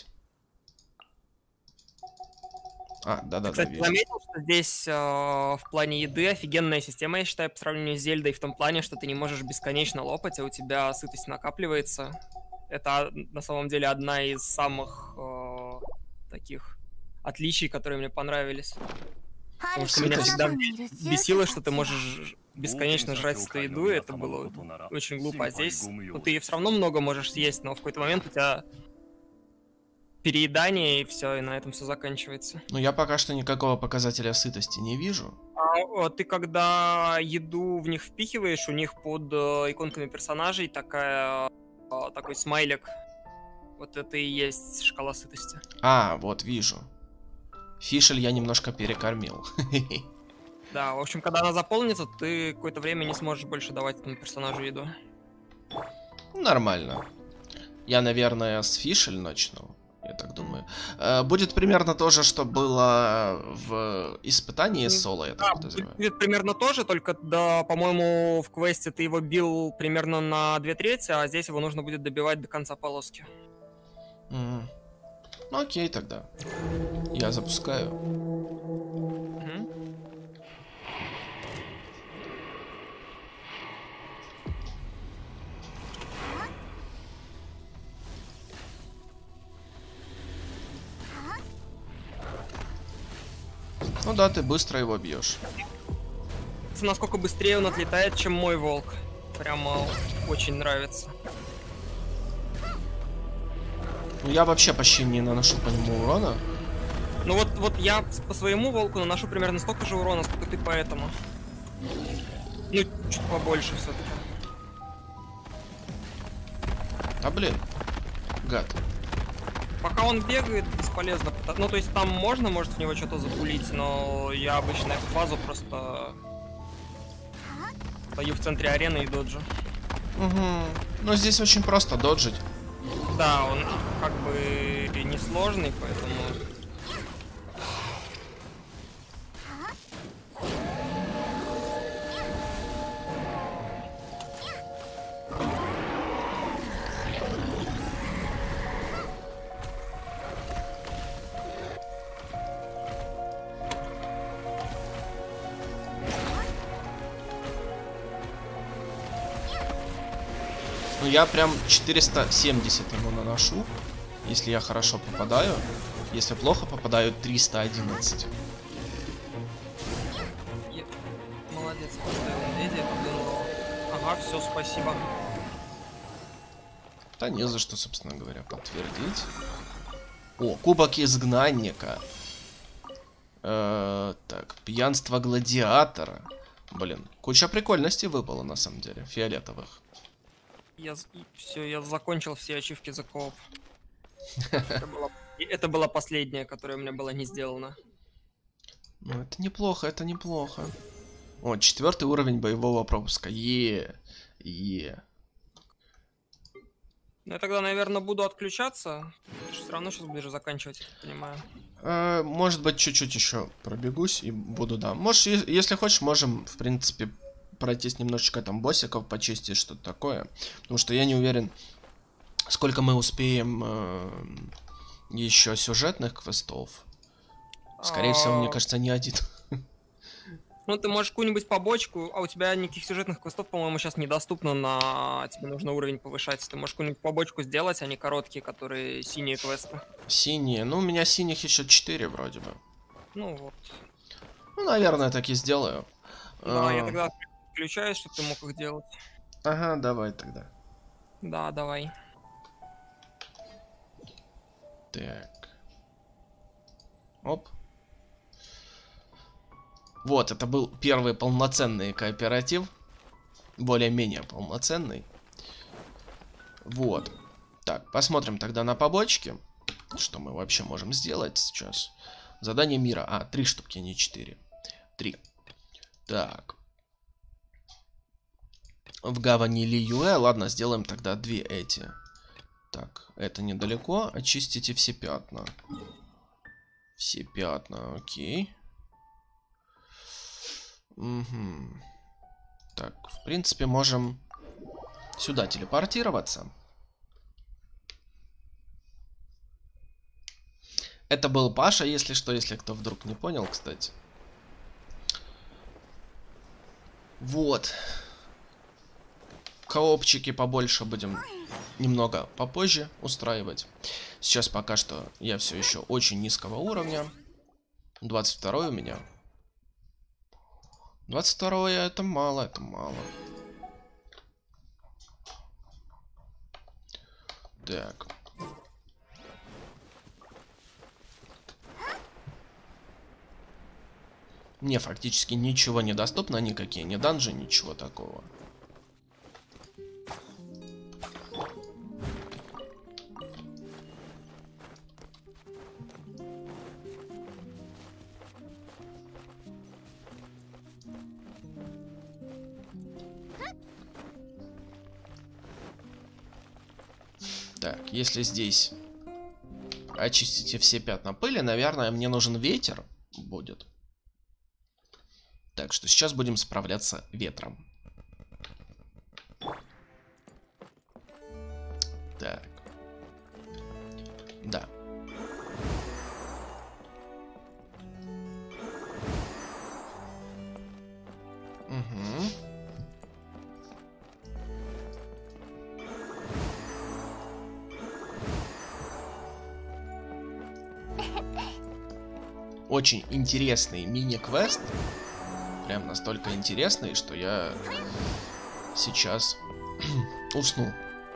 А, да-да-да. Кстати, вижу. заметил, что здесь э, в плане еды офигенная система, я считаю, по сравнению с Зельдой, в том плане, что ты не можешь бесконечно лопать, а у тебя сытость накапливается. Это на самом деле одна из самых э, таких отличий, которые мне понравились. Потому что меня всегда бесило, что ты можешь бесконечно жрать эту еду, и это было очень глупо. А здесь ну, ты все равно много можешь съесть, но в какой-то момент у тебя переедание, и все, и на этом все заканчивается. Ну, я пока что никакого показателя сытости не вижу. А ты когда еду в них впихиваешь, у них под э, иконками персонажей такая, э, такой смайлик. Вот это и есть шкала сытости. А, вот вижу. Фишель я немножко перекормил. Да, в общем, когда она заполнится, ты какое-то время не сможешь больше давать этому персонажу еду. Нормально. Я, наверное, с Фишель начну. Я так думаю. Будет примерно то же, что было в испытании соло, я так да, подозреваю. Будет примерно то же, только, да, по-моему, в квесте ты его бил примерно на две трети, а здесь его нужно будет добивать до конца полоски. Mm. Ну окей, тогда. Я запускаю. Угу. Ну да, ты быстро его бьешь. Насколько быстрее он отлетает, чем мой волк. Прямо очень нравится. Ну я вообще почти не наношу по нему урона. Ну вот, вот я по своему волку наношу примерно столько же урона, сколько ты по этому. Ну, чуть побольше все-таки. А блин, гад. Пока он бегает, бесполезно. Ну, то есть там можно, может, в него что-то запулить, но я обычно эту фазу просто стою в центре арены и доджу. Угу. Но здесь очень просто доджить. Да, он как бы несложный, поэтому... Ну я прям четыреста семьдесят ему наношу, если я хорошо попадаю. Если плохо попадаю, триста одиннадцать. Молодец, поставил медведя, подумал. Ага, все, спасибо. Да не за что, собственно говоря, подтвердить. О, кубок изгнанника. Э, так, пьянство гладиатора. Блин, куча прикольностей выпало, на самом деле, фиолетовых. Я все, я закончил все ачивки за кооп. Это была, это была последняя, которая у меня была не сделана. Ну, это неплохо, это неплохо. О, четвертый уровень боевого пропуска. Е, е. Ну, я тогда, наверное, буду отключаться. Все равно сейчас будешь заканчивать, я так понимаю. Э, может быть, чуть-чуть еще пробегусь и буду, да. Можешь, е- если хочешь, можем, в принципе, пройтись немножечко там боссиков, почистить, что-то такое. Потому что я не уверен, сколько мы успеем э, еще сюжетных квестов. Скорее всего, мне А, кажется, не один. Ну, ты можешь какую-нибудь побочку, а у тебя никаких сюжетных квестов, по-моему, сейчас недоступно, на тебе нужно уровень повышать. Ты можешь какую-нибудь побочку сделать, а не короткие, которые синие квесты. Синие. Ну, у меня синих еще четыре вроде бы. Ну вот. Ну, наверное, так и сделаю. Да, я А, тогда включаюсь, чтобы ты мог их делать. Ага, давай тогда. Да, давай. Так. Оп. Вот, это был первый полноценный кооператив. Более-менее полноценный. Вот. Так, посмотрим тогда на побочки. Что мы вообще можем сделать сейчас? Задание мира. А, три штуки, не четыре. Три. Так. В гавани Лиюэ. Ладно, сделаем тогда две эти. Так, это недалеко. Очистите все пятна. Все пятна, окей. Угу. Так, в принципе, можем сюда телепортироваться. Это был Паша, если что, если кто вдруг не понял, кстати. Вот. Коопчики побольше будем немного попозже устраивать. Сейчас пока что я все еще очень низкого уровня. двадцать второй у меня. двадцать второй это мало, это мало. Так. Мне фактически ничего не доступно, никакие не данжи, ничего такого. Так, если здесь очистите все пятна пыли, наверное, мне нужен ветер будет. Так что сейчас будем справляться ветром. Так. Да. Угу. Очень интересный мини-квест. Прям настолько интересный, что я сейчас усну.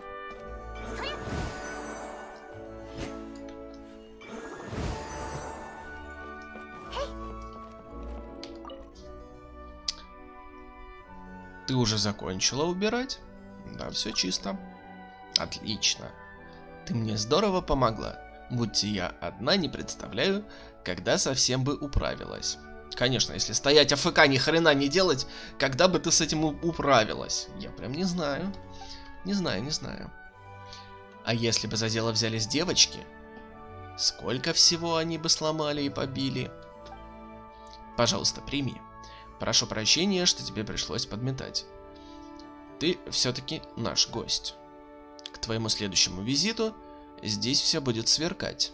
Ты уже закончила убирать? Да, все чисто. Отлично. Ты мне здорово помогла. Будьте я одна, не представляю, когда совсем бы управилась. Конечно, если стоять АФК ни хрена не делать, когда бы ты с этим управилась? Я прям не знаю. Не знаю, не знаю. А если бы за дело взялись девочки? Сколько всего они бы сломали и побили? Пожалуйста, прими. Прошу прощения, что тебе пришлось подметать. Ты все-таки наш гость. К твоему следующему визиту здесь все будет сверкать.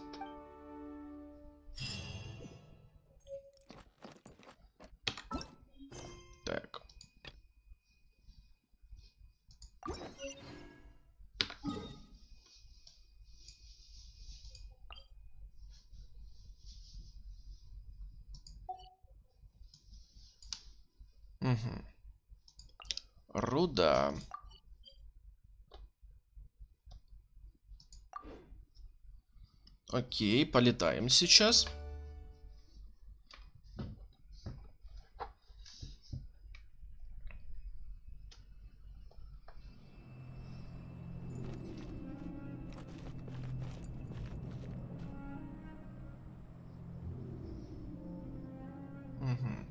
Так. Угу. руда. Окей, полетаем сейчас. Угу.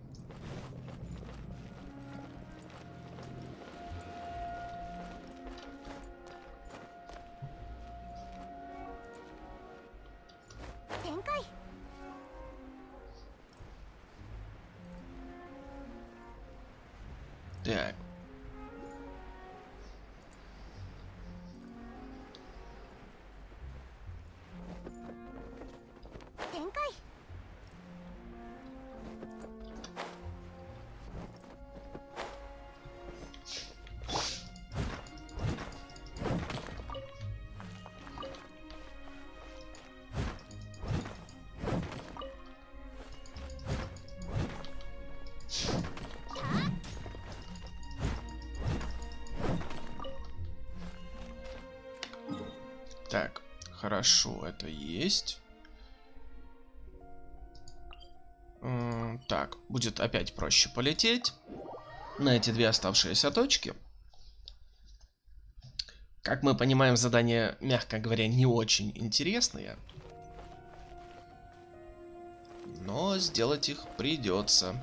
Так. Так, хорошо, это есть. М, Так, будет опять проще полететь на эти две оставшиеся точки. Как мы понимаем, задания, мягко говоря, не очень интересные. Но сделать их придется.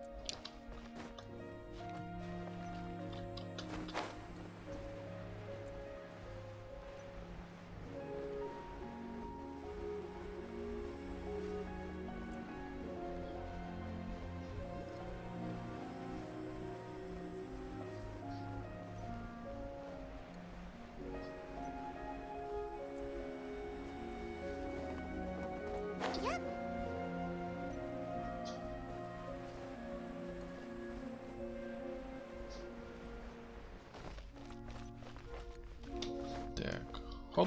Так, хоп.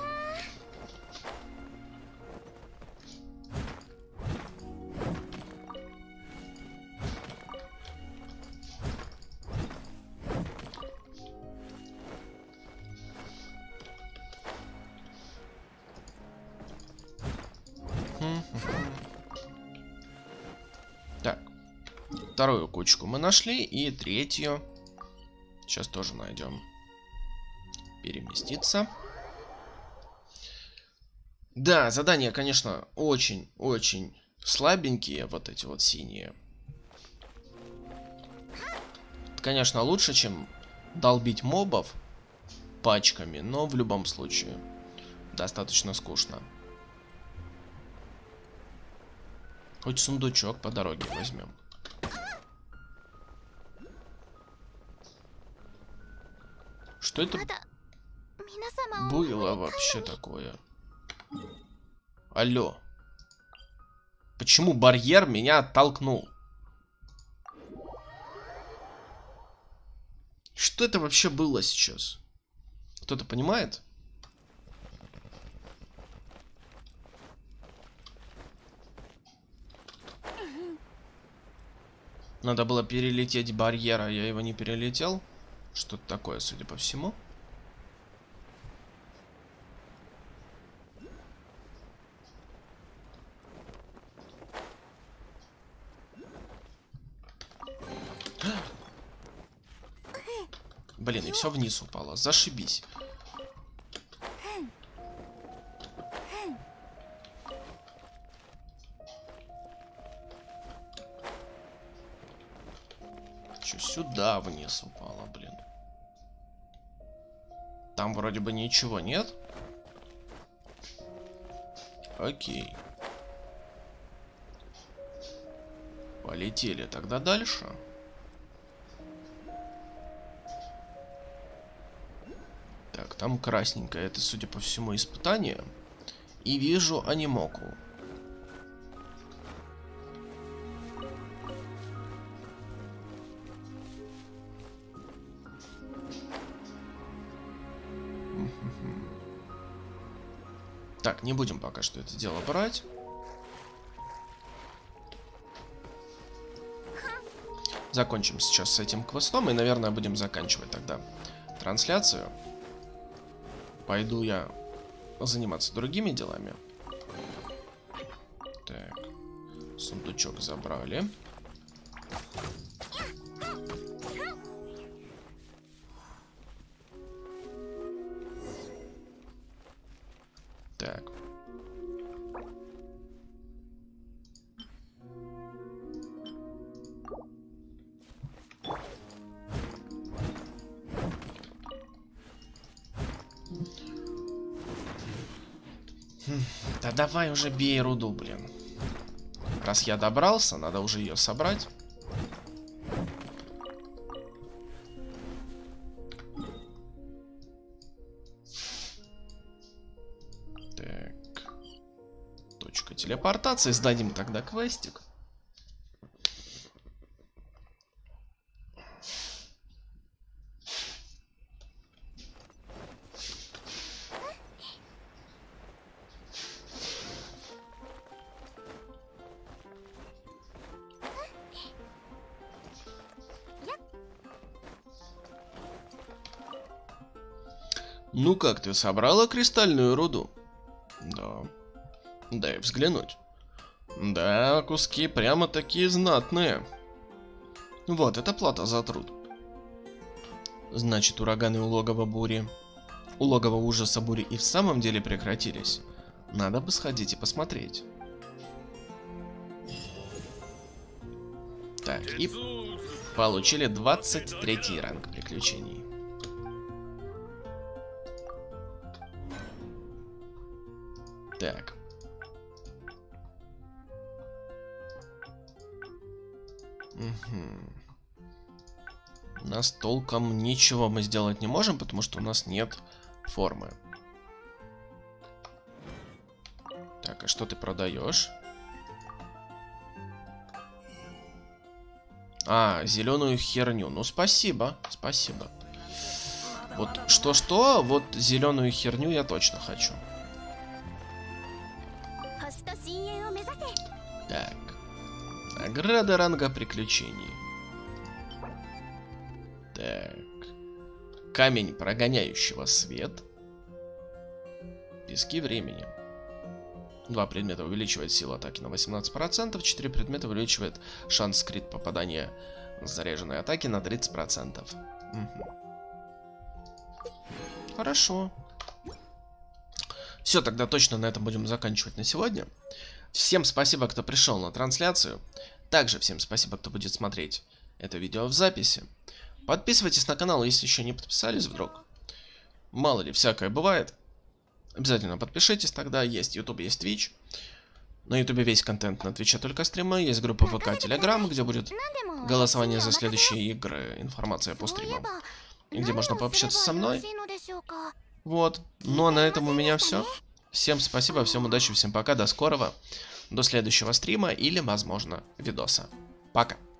Так, вторую кучку мы нашли, и третью сейчас тоже найдем. Переместиться. Да, задания, конечно, очень-очень слабенькие, вот эти вот синие. Это, конечно, лучше, чем долбить мобов пачками, но в любом случае достаточно скучно. Хоть сундучок по дороге возьмем. Что это было вообще такое? Алло. Почему барьер меня оттолкнул? Что это вообще было сейчас? Кто-то понимает? Надо было перелететь барьер, а я его не перелетел. Что-то такое, судя по всему. Блин, и все вниз упало. Зашибись. Че, сюда вниз упало, блин. Там вроде бы ничего нет. Окей. Полетели тогда дальше. Так, там красненькое. Это, судя по всему, испытание. И вижу анимоку. Так, не будем пока что это дело брать. Закончим сейчас с этим квестом и, наверное, будем заканчивать тогда трансляцию. Пойду я заниматься другими делами. Так, сундучок забрали. Так. Да давай уже бей руду, блин. Раз я добрался, надо уже ее собрать. Так. Точка телепортации. Сдадим тогда квестик. Ну как, ты собрала кристальную руду? Да. Дай взглянуть. Да, куски прямо такие знатные. Вот, это плата за труд. Значит, ураганы у логова бури... У логова ужаса бури и в самом деле прекратились. Надо бы сходить и посмотреть. Так, и получили двадцать третий ранг приключений. Так. Угу. У нас толком ничего мы сделать не можем, потому что у нас нет формы. Так, а что ты продаешь? А, зеленую херню. Ну, спасибо, спасибо. Вот что-что, вот зеленую херню я точно хочу. Так. Награда ранга приключений. Так. Камень прогоняющего свет. Пески времени. Два предмета увеличивает силу атаки на восемнадцать процентов. Четыре предмета увеличивает шанс крит попадания заряженной атаки на тридцать процентов. Угу. Хорошо. Все, тогда точно на этом будем заканчивать на сегодня. Всем спасибо, кто пришел на трансляцию. Также всем спасибо, кто будет смотреть это видео в записи. Подписывайтесь на канал, если еще не подписались вдруг. Мало ли, всякое бывает. Обязательно подпишитесь тогда. Есть YouTube, есть Twitch. На YouTube весь контент, на Twitch только стримы. Есть группа ВК, Telegram, где будет голосование за следующие игры, информация по стримам. И где можно пообщаться со мной. Вот. Ну а на этом у меня все. Всем спасибо, всем удачи, всем пока, до скорого. До следующего стрима или, возможно, видоса. Пока.